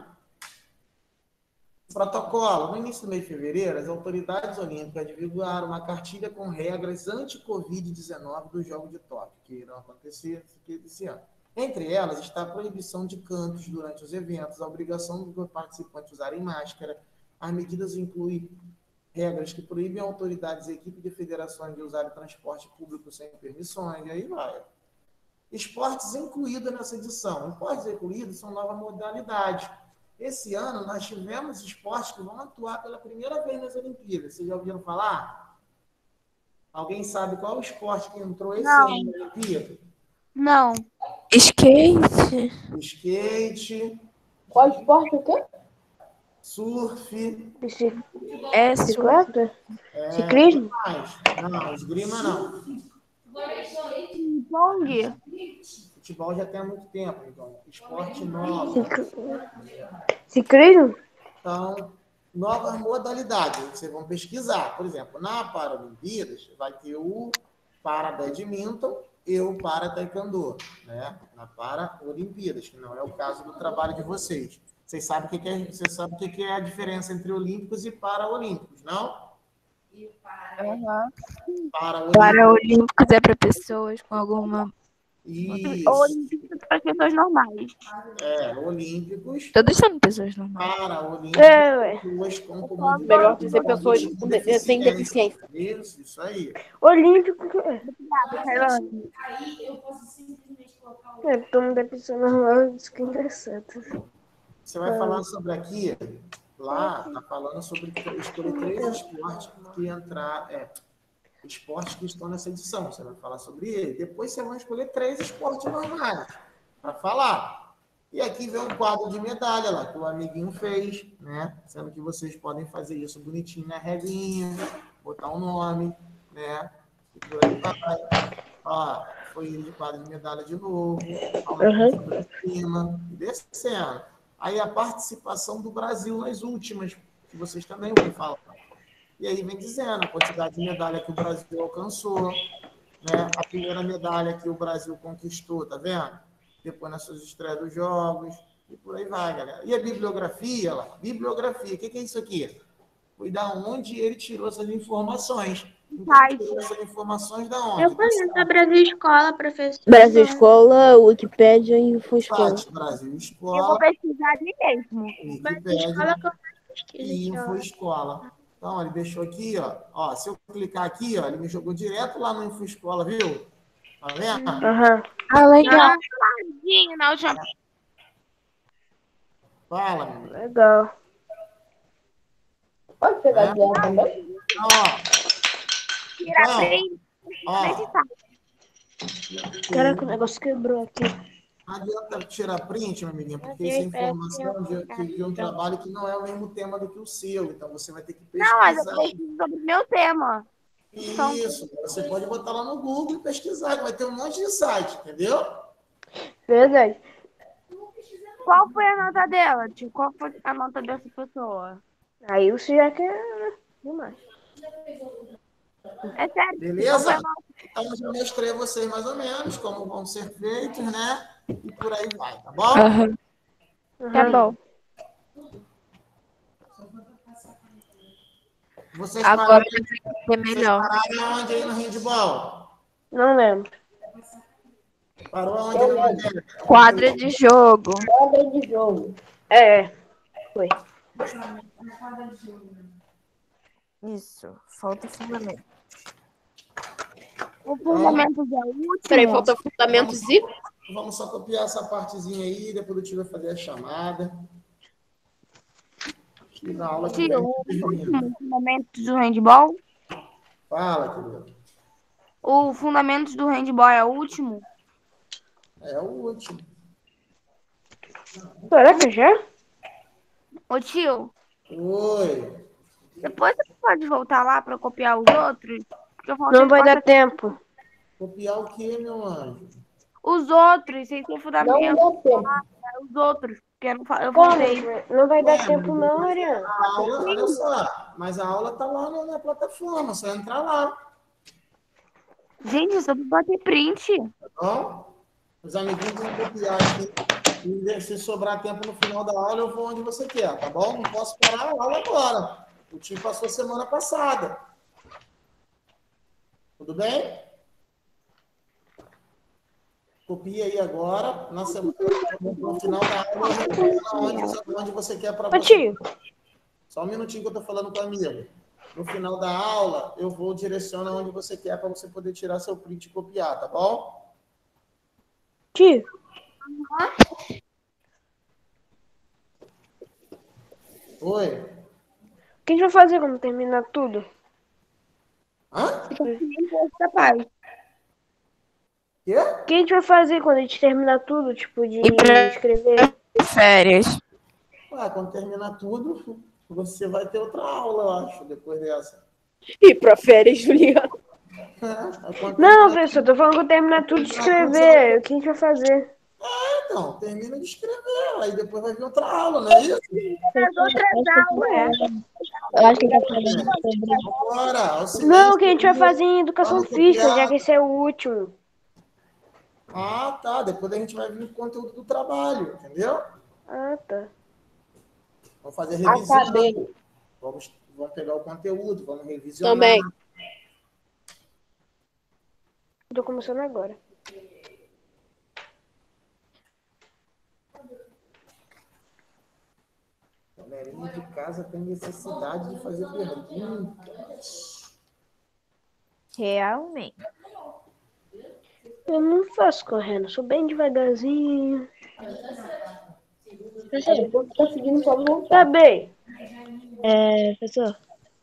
Protocolo, no início do mês de fevereiro, as autoridades olímpicas divulgaram uma cartilha com regras anti-Covid-19 dos Jogos de Tóquio, que irão acontecer esse ano. Entre elas está a proibição de cantos durante os eventos, a obrigação dos participantes usarem máscara. As medidas incluem regras que proíbem autoridades e equipes de federações de usarem transporte público sem permissões, e aí vai. Esportes incluídos nessa edição. Esportes incluídos são nova modalidade. Esse ano nós tivemos esportes que vão atuar pela primeira vez nas Olimpíadas. Vocês já ouviram falar? Alguém sabe qual o esporte que entrou esse ano na Olimpíada? Não. Skate. Skate. Qual esporte o quê? Surf. Bicicleta? Ciclismo? Não, esgrima não. Pong. Futebol já tem há muito tempo, então. Esporte novo. Ciclismo? Então, novas modalidades. Vocês vão pesquisar. Por exemplo, na Paralimpíadas vai ter o Para-Badminton e o Para-Taekwondo, né? Na Para-Olimpíadas, que não é o caso do trabalho de vocês. Vocês sabem o que é a diferença entre olímpicos e paraolímpicos, não? Para-olímpicos é para pessoas com alguma... Isso. Olímpicos para pessoas normais. Olímpicos. Todos são pessoas normais. Para-olímpicos, com comunidade. Melhor dizer pessoas sem deficiência. Isso aí. Olímpico. Aí eu posso simplesmente colocar o... Todo mundo é pessoa normal, isso que é engraçado. Você vai falar sobre aqui, lá, tá falando sobre escolher 3 esportes que esportes que estão nessa edição. Você vai falar sobre ele. Depois você vai escolher 3 esportes normais para falar. E aqui vem um quadro de medalha lá, que o amiguinho fez, né? Sendo que vocês podem fazer isso bonitinho na regrinha, botar um nome, né? E por aí vai. Ó, foi ele de quadro de medalha de novo. Cima, descendo. Aí a participação do Brasil nas últimas, que vocês também vão falar. E aí vem dizendo a quantidade de medalha que o Brasil alcançou, né? A primeira medalha que o Brasil conquistou, tá vendo? Depois nas suas estreias dos jogos, e por aí vai, galera. E a bibliografia, lá? Bibliografia, o que é isso aqui? Foi da onde ele tirou essas informações. Tirou essas informações da onde? Eu conheço a Brasil Escola, professor. Brasil Escola, Wikipédia e InfoEscola. Brasil Escola. Eu vou pesquisar ali mesmo. Wikipédia e InfoEscola. Então, ele deixou aqui, ó. Se eu clicar aqui, ó, ele me jogou direto lá no InfoEscola, viu? Tá vendo? Ah, legal. Fala, meu. Legal. Pode pegar aqui também? Caraca, o negócio quebrou aqui. Não adianta tirar print, meu amiguinho, porque isso é informação de um trabalho que não é o mesmo tema do que o seu. Então, você vai ter que pesquisar. Não, mas eu pesquiso sobre o meu tema. Isso, você pode botar lá no Google e pesquisar, que vai ter um monte de site, entendeu? Verdade. Qual foi a nota dela? Qual foi a nota dessa pessoa? Aí você já quer demais. É sério. Beleza? Então, eu já mostrei a vocês mais ou menos como vão ser feitos, né? e por aí vai, tá bom? Aham. Tá bom. Vocês Agora pararam, é vocês melhor. pararam onde aí no handball? Não lembro. Parou onde aí no handball? Quadra de jogo. Quadra de jogo. É, foi. Isso. Falta fundamento. O fundamento é o último. Peraí, falta fundamentos e... Vamos só copiar essa partezinha aí, depois o tio vai fazer a chamada. E na aula que vem, Tio, o último fundamento do handball? fala, querido. O fundamentos do handball é o último? É o último. Será que já? Ô tio, Oi. depois você pode voltar lá para copiar os outros? Porque eu Não vai dar tempo. Copiar o quê, meu anjo? Os outros, sem ter fundamento. Não dá tempo. Os outros, porque eu Como? voltei. Não vai dar tempo não, Ariana. A aula, olha só, mas a aula tá lá na plataforma, só entrar lá, Gente, só pra bater print. tá bom? Os amiguinhos vão copiar aqui. E se sobrar tempo no final da aula, eu vou onde você quer, tá bom? Não posso parar a aula agora. O tio passou semana passada. Tudo bem? Copia aí agora. Na semana, no final da aula, eu vou onde você quer para Ô, você. tio. Só um minutinho que eu tô falando com a amiga. No final da aula, eu vou direcionar onde você quer para você poder tirar seu print e copiar, tá bom? Tio. Oi? O que a gente vai fazer quando terminar tudo? Hã? Capaz. Quê? O que a gente vai fazer quando a gente terminar tudo? Tipo, de escrever? Férias. Ué, quando terminar tudo, você vai ter outra aula, eu acho, depois dessa. E pra férias, Juliana. Não, professor, tô falando quando terminar tudo de escrever. O que a gente vai fazer? Então, termina de escrever, aí depois vai vir outra aula, não é isso? As outras aulas. Eu acho que ele tá falando sobre. Bora, o silêncio. Não, o que a gente vai fazer em educação Vamos física, copiar. já que esse é o último. Ah, tá. Depois a gente vai vir com o conteúdo do trabalho, entendeu? Ah, tá. Vamos fazer revisão. Acabei. Vamos pegar o conteúdo, vamos revisionar. Também. Tô começando agora. Galerinha de casa tem necessidade de fazer perguntas. Realmente. Eu não faço correndo, sou bem devagarzinho. Depois que tá seguindo, só voltar. Tá bem. Professor,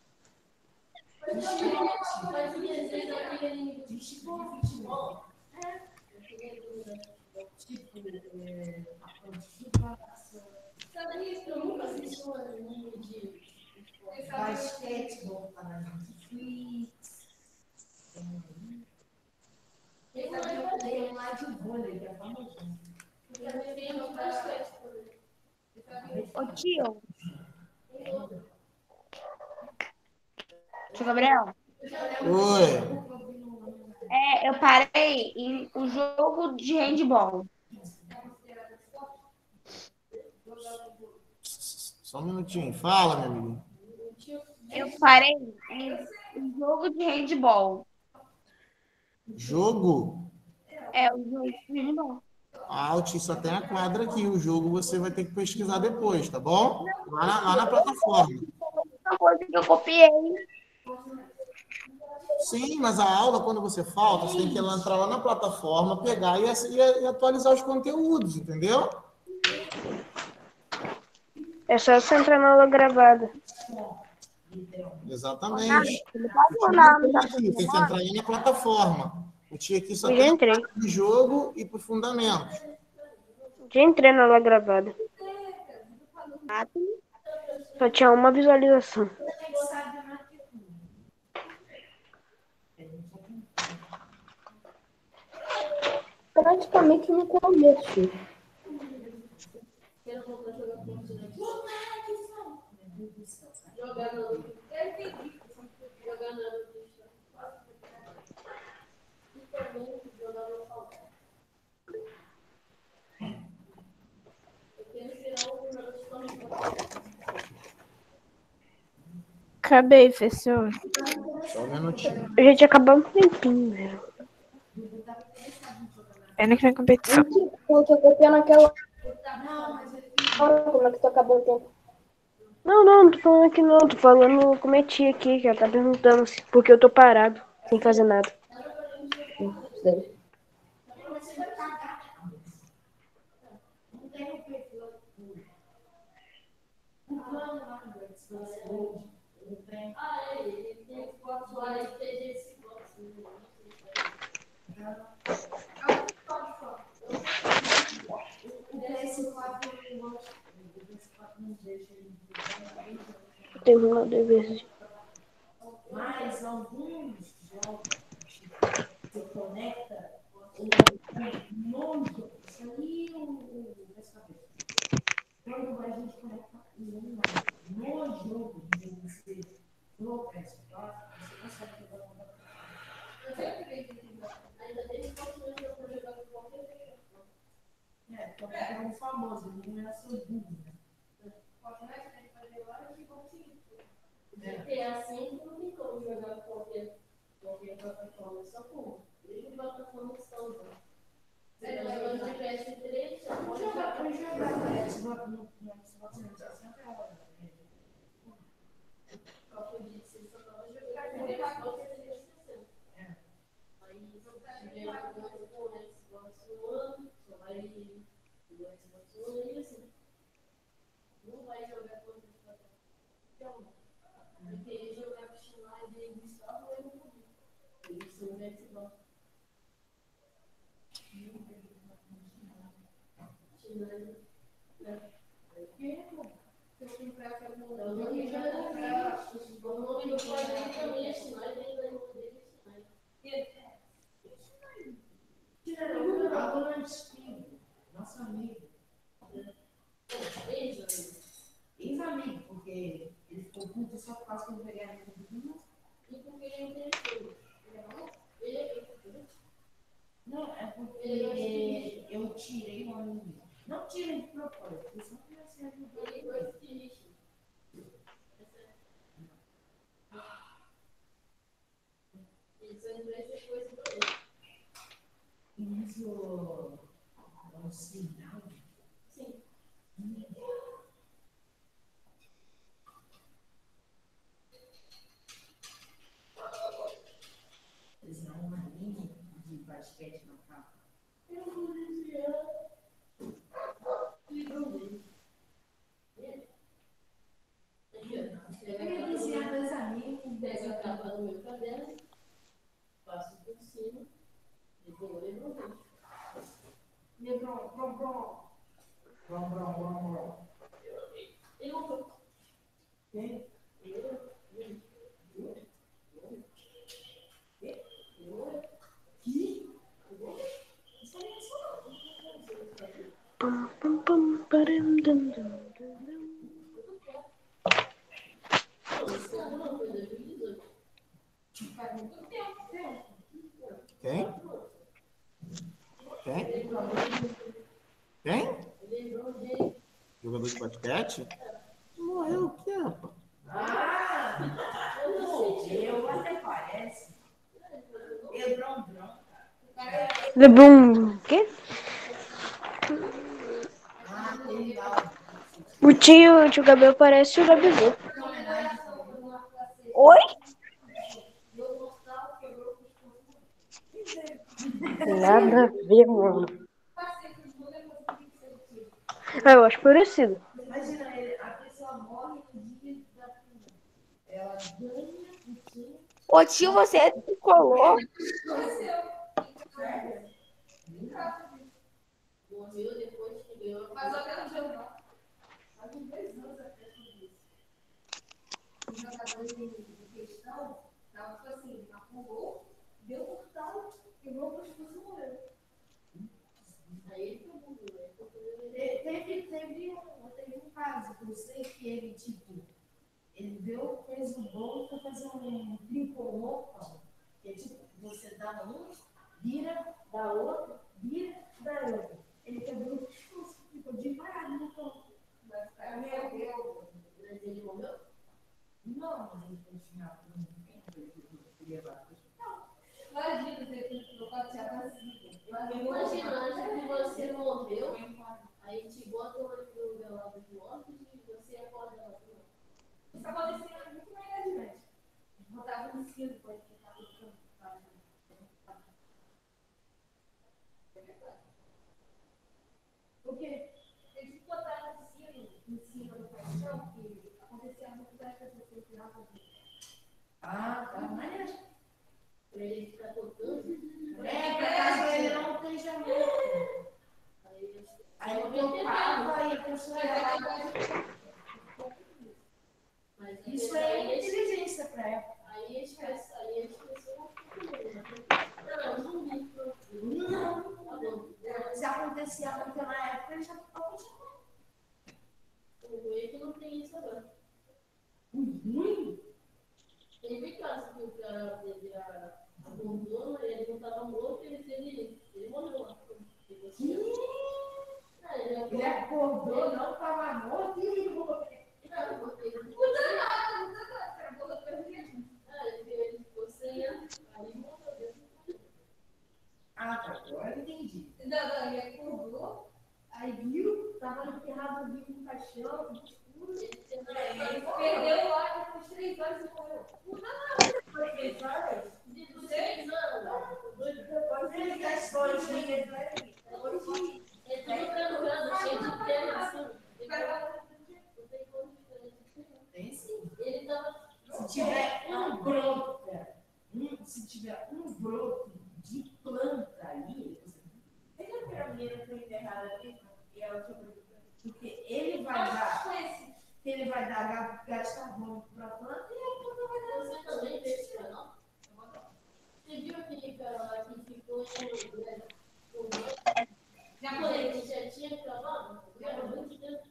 Eu nunca assisti um anime de basquete voltar na Netflix. Tem um lá de vôlei, que é famoso. Ô tio. Tio Gabriel. Oi. Eu parei em um jogo de handball. Só um minutinho. Fala, meu amigo. Eu parei em um jogo de handball. Jogo? O jogo de handball. Ah, o tio só tem a quadra aqui. O jogo você vai ter que pesquisar depois, tá bom? Lá na plataforma. Uma coisa que eu copiei. Sim, mas a aula, quando você falta, você tem que entrar lá na plataforma, pegar e atualizar os conteúdos, entendeu? É só você entrar na aula gravada. Exatamente. Ele pode mandar no Aqui, tem que entrar aí na plataforma. O tio aqui só Eu já tem entrei. de jogo e por fundamentos. Já entrei na aula gravada. Só tinha uma visualização. Praticamente no começo. Acabei, professor. Só um minutinho. A gente acabou um tempinho, velho. Pena que não é competição. Eu tô copiando aquela hora, como é que tu acabou o tempo? Não tô falando aqui não. Tô falando com minha tia aqui, que ela tá perguntando por que eu tô parado, sem fazer nada. Sei. Eu tenho um dever. Mas alguns jogos se conecta no jogo. Isso aí quando a gente conecta no jogo de você no PS4, você consegue jogar com ainda tem continuação para jogar com qualquer pessoa. Porque é um famoso, não é só burro, né? Fortnite tem que fazer hora de continuar. GTA 5 não tem como jogar com qualquer plataforma, só com ele plataforma que estão usando. Você vai jogar no PS3, você pode jogar no Xbox no Xbox 360 é hora. Qualquer dia você só pode jogar no Xbox 360. Aí você vê jogando com o Xbox One, só vai no Xbox One e assim. Não vai jogar com outras plataformas. Eu queria jogar com o celular de Gustavo, eu não podia. Ele sou no Xbox. Nosso amigo. Ex-amigo, porque ele ficou puto só por causa que ele pegaram ele e porque ele não tem filho. Não, é porque eu tirei o amigo. Não tirei de propósito, eu só queria ser ajudado. Isso é um sinal? Sim. Eles dão uma linha de basquete na capa. Eu vou desviar. Eu queria desviar meus amigos. Pega a capa do meu caderno, passo por cima e vou Lebron. Lebron. Brom. Ele não foi. Quem? Quem? Jogador de basquete? Morreu o quê, rapaz? Eu até parece. LeBron. Quê? O tio Gabriel parece o Gabigol. Oi? Nada a ver, mano. Eu acho parecido. Imagina, a pessoa morre no dia da final. Ela ganha o time. Ô tio, você é tricolor? Morreu depois que ganhou. Mas até no jornal. Faz uns 2 anos até tudo isso. Os jogadores em questão, estavam tipo assim, apurou, deu mortal, quebrou o pescoço e morreu. Aí ele foi mundo, né? Teve um caso que eu sei que ele, tipo, fez um gol, foi fazer um tricolor, que é tipo, você dá um, vira, dá outro, vira, dá outro. Ele quebrou o pescoço, ficou desmaiado no campo. Mas ele morreu? Não, mas ele morreu, aí te bota no lugar lá dos mortos e você acorda lá. Isso acontecia muito mais adiante. Botava no sino, pode ficar tudo. Porque eles botaram o sino em cima do caixão, que acontecia muito das pessoas que tiravam. Ah, tá maneiro. Pra ele ficar tocando. Pra caso ele não esteja morto. Aí eu tocava e a pessoa ia lá. Mas isso é inteligência pra ela. Aí as pessoas. Não. Se acontecia naquela época, ele já ficava chamando. O ruim é que não tem isso agora. Ruim? Teve caso que o cara abordou, ele não estava morto, ele morreu lá. Ele acordou, não estava morto e ele morreu. Não dá nada, ele ficou sem ar, aí morreu. Ah, tá, agora eu entendi. Não, ele acordou, aí viu, estava enterrado vivo no caixão, no escuro. Ele perdeu o ar depois de 3 horas e morreu. Não dá nada depois de 3 horas. De 6 anos. Depois ele já escolhe os líderes aí. Ele está procurando cheio de terra assim. Tem sim. Ele estava. Se tiver um broto de planta ali, ele a primeira foi enterrada ali, e ela porque ele vai dar gás carbônico para a planta e a planta vai dar. Você também vê isso, não? Você viu aquele cara lá que ficou ele já tinha acabado? Era muito tempo.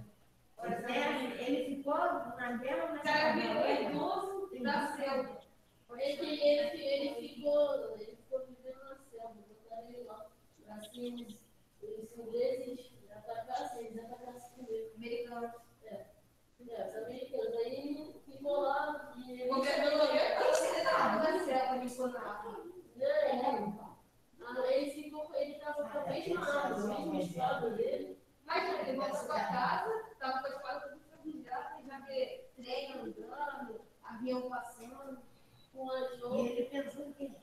Ele ficou na guerra, mas cara virou idoso da selva. Ele ficou vivendo na selva. Botaram ele lá. Assim, os ingleses atacassem, eles atacassem primeiro. Americanos. Os americanos. Aí ele ficou lá e ele. O governador na selva, ele ficou na água. Ele estava com a mesma arma, o mesmo estado dele. Mas ele voltou para casa, estava com a espada toda enferrujada, já vê trem andando, avião passando, com as roupas. E ele pensando que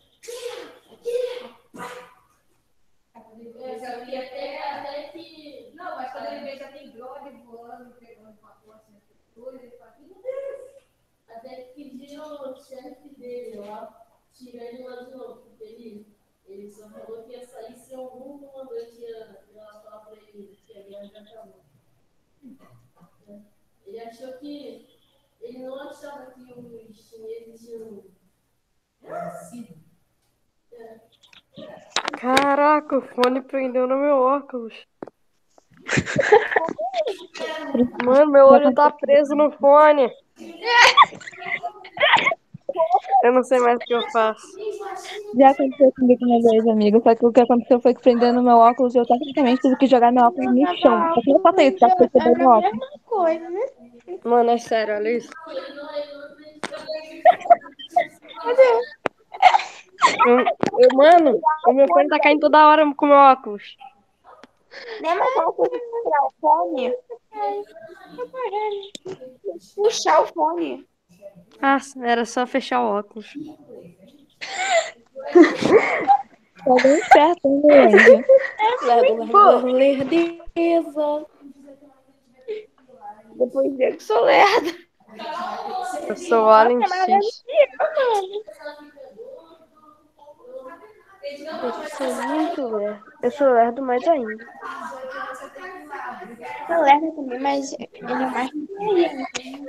já vi até que. Não, mas quando ele vê já tem drone voando, pegando pacote na cultura, ele fala, meu Deus! Até que pediram o chefe dele lá, tirar ele lá de novo, porque ele só falou que ia sair se algum comandante ia falar para ele que a guerra já acabou. Ele achou que. Ele não achava que os chineses tinham sido. Caraca, o fone prendeu no meu óculos. Mano, meu olho tá preso no fone. Eu não sei mais o que eu faço. Já aconteceu comigo uma vez, amigo. Só que o que aconteceu foi que prendendo meu óculos, eu tecnicamente tive que jogar meu óculos no chão. Só que não faço isso, tá? Porque eu quebrei meu óculos. Coisa, né? Mano, é sério, olha isso. Mano, o meu fone tá caindo toda hora com o meu óculos. Nem mais uma coisa de tirar o fone. Puxar o fone. Ah, era só fechar o óculos. Tá bem certo, né, Lerdeza. Depois de que sou lerda. Eu sou Allen X. Eu sou muito lerdo. Eu sou lerdo mais ainda. Sou lerda também, mas ele é mais inteligente.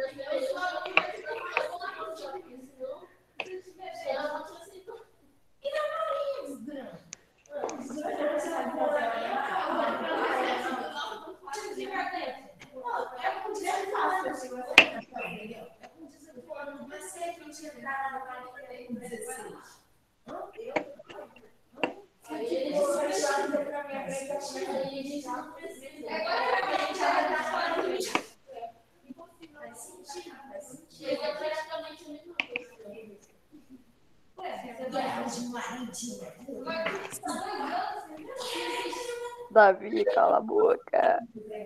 Davi, cala a boca.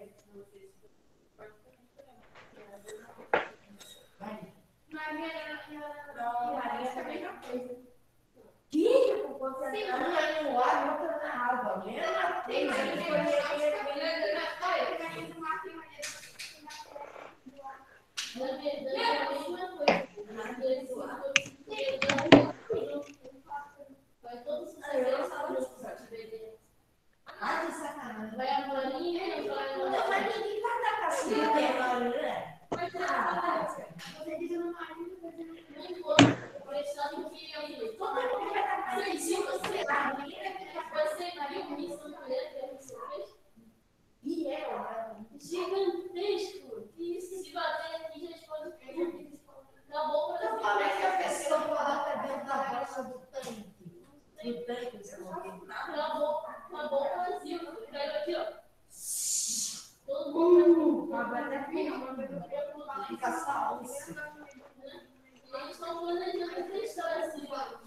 Gigantesco. E se bater aqui, as coisas que acabou para como é que a pessoa coloca dentro da bolsa do tanque? Do tanque, você acabou vazio. Pega aqui, ó. Todo mundo até fica salso. Eles estão planejando testar assim.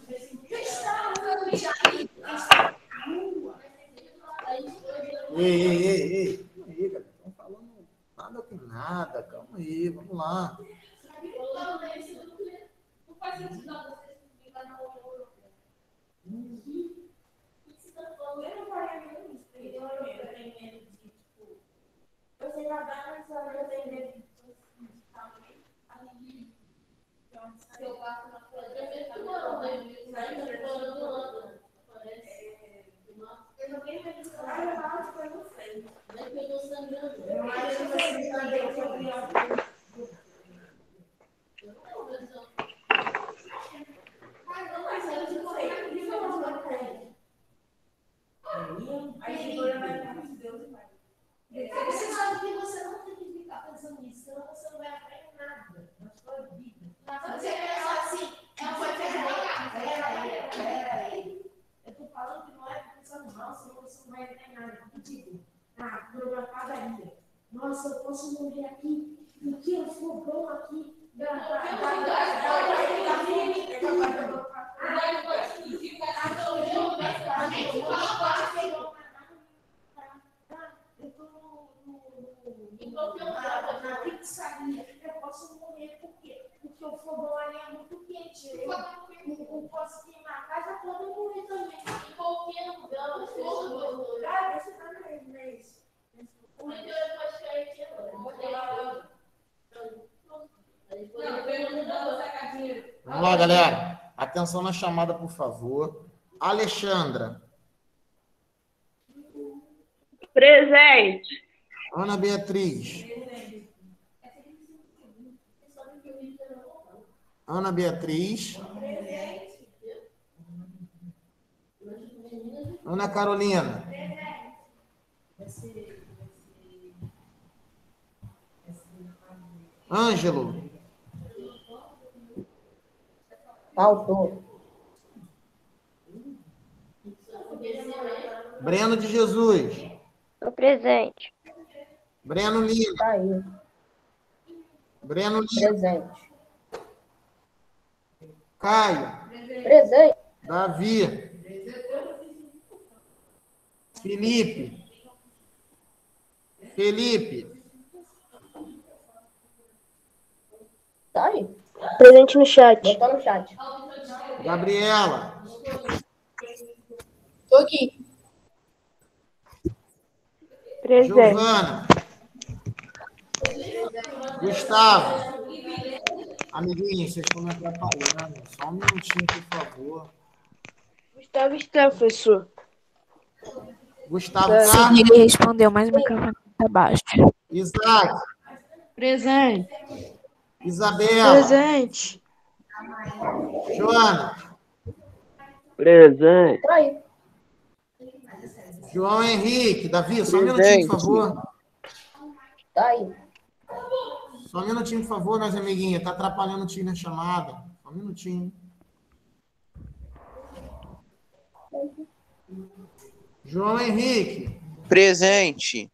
Ei, galera, estão falando nada com nada, calma aí, vamos lá. Não faz sentido vocês ficarem na União Europeia. Eu não faria mesmo isso, porque eu tenho medo de, tipo, você já dá, mas eu tenho medo de se eu passo na folha, eu não tenho medo de falar, mas eu não sei. Daí pegou sangrando. Mas eu você sabe que você não tem que ficar pensando nisso, senão você não vai aprender nada na sua vida. Mas você pensa assim, peraí. Eu tô falando que não é pensando mal, senão você não vai aprender nada. Eu digo, por uma padaria. Nossa, eu posso morrer aqui, porque eu sou bom aqui. Na pizzaria, eu posso morrer por quê? Porque o fogão ali é muito quente. Eu posso queimar a casa toda e morrer também. Em qualquer lugar, você tá no mês. O melhor pode cair aqui agora. Vamos lá, galera. Atenção na chamada, por favor. Alexandra. Presente. Ana Beatriz. Ana Beatriz. Ana Carolina. Ângelo. Faltou. Breno de Jesus. Tô presente. Breno Lima. Tá aí. Breno Lima. Presente. Caio. Presente. Davi. Felipe. Tá aí. Presente no chat. Botou no chat. Gabriela. Tô aqui. Presente. Giovana. Gustavo. Amiguinhos, vocês estão me atrapalhando. Só um minutinho, por favor. Gustavo está, professor. Gustavo tá? Ele respondeu, mas o microfone tá baixo. Isaac. Presente. Isabela. Presente. Joana. Presente. Tá aí. João Henrique. Davi, só um minutinho, por favor. Tá aí. Só um minutinho, por favor, minhas amiguinhas. Tá atrapalhando o time na chamada. Só um minutinho. João Henrique. Presente.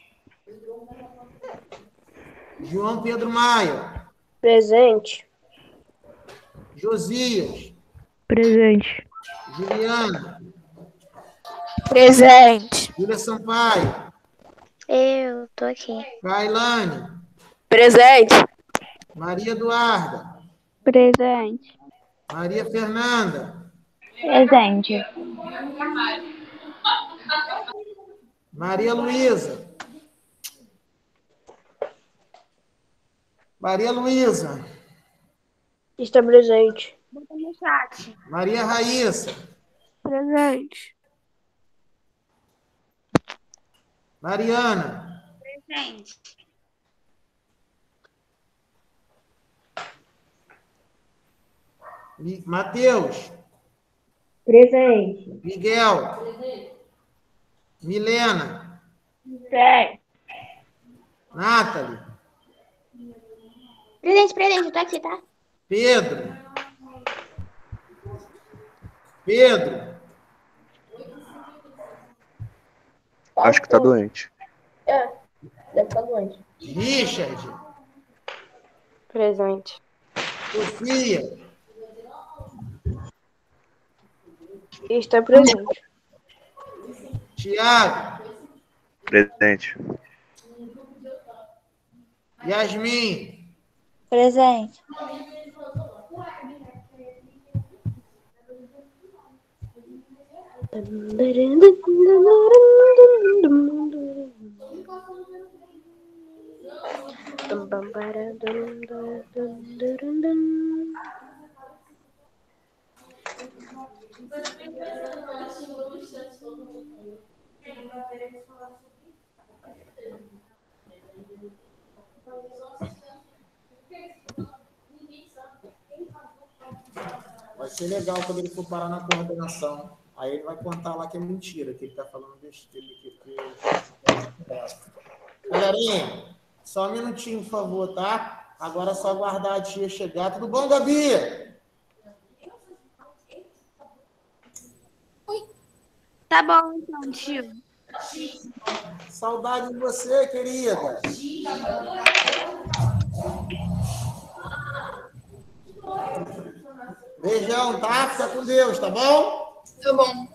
João Pedro Maia. Presente. Josias. Presente. Juliana. Presente. Júlia Sampaio. Eu tô aqui. Kailane. Presente. Maria Eduarda. Presente. Maria Fernanda. Presente. Maria Luísa. Maria Luísa. Está presente. Bota no chat. Maria Raíssa. Presente. Mariana. Presente. Matheus. Presente. Miguel. Milena. Presente. Nathalie. Presente, tô aqui, tá? Pedro. Pedro. Acho que tá doente. É, deve estar doente. Richard. Presente. Sofia. Está presente. Tiago. Presente. Yasmin. Presente. Vai ser legal quando ele for parar na coordenação. Aí ele vai contar lá que é mentira, que ele está falando besteira. Galerinha, só um minutinho, por favor, tá? Agora é só aguardar a tia chegar. Tudo bom, Gabi? Tá bom, então, tio. Saudade de você, querida. Beijão, tá? Fica com Deus, tá bom? Tá bom.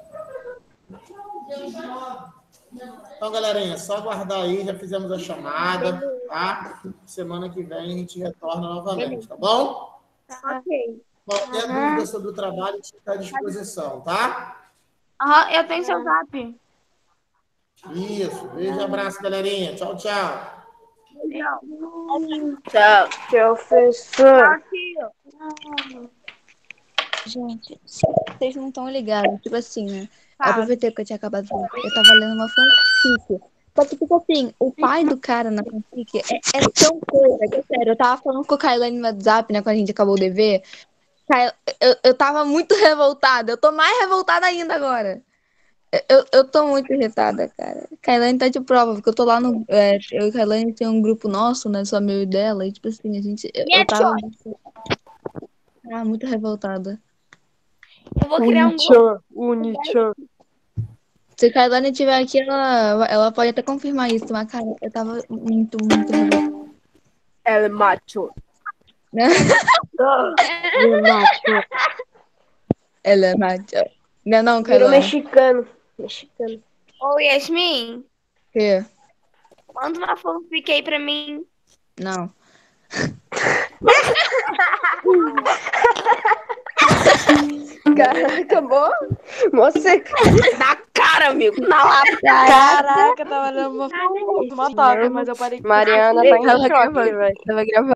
Então, galerinha, só aguardar aí, já fizemos a chamada, tá? Semana que vem a gente retorna novamente, tá bom? Ok. Qualquer dúvida sobre o trabalho, a gente está à disposição, tá? Aham, eu tenho seu zap. Isso. Beijo e abraço, galerinha. Tchau, tchau. Tchau. Professor. Gente, vocês não estão ligados. Tipo assim, né? Eu aproveitei que eu tinha acabado de... Eu tava lendo uma fanfic. Só que, tipo assim, o pai do cara na fanfic é tão coisa, que sério. Eu tava falando com o Kailane no WhatsApp, né? Quando a gente acabou o dever. Eu tava muito revoltada. Eu tô mais revoltada ainda agora. Eu tô muito irritada, cara. Kailane tá de prova, porque eu tô lá no... eu e Kailane tem um grupo nosso, né? Só meu e dela. E, tipo assim, a gente... Eu tava muito revoltada. Eu vou criar um grupo. Unichan. Se a Kailane estiver aqui, ela pode até confirmar isso, mas, cara, eu tava muito revoltada. Ela é macho. Ela é macho. Não, Virou Kailane. mexicano. Ô, Yasmin, Que? manda uma fanfic aí pra mim. Não. Caraca, acabou? Você... Na cara, amigo. Na lata. Caraca, tava olhando uma foto, mas eu parei. Mariana tá em choque, velho. Tava gravando.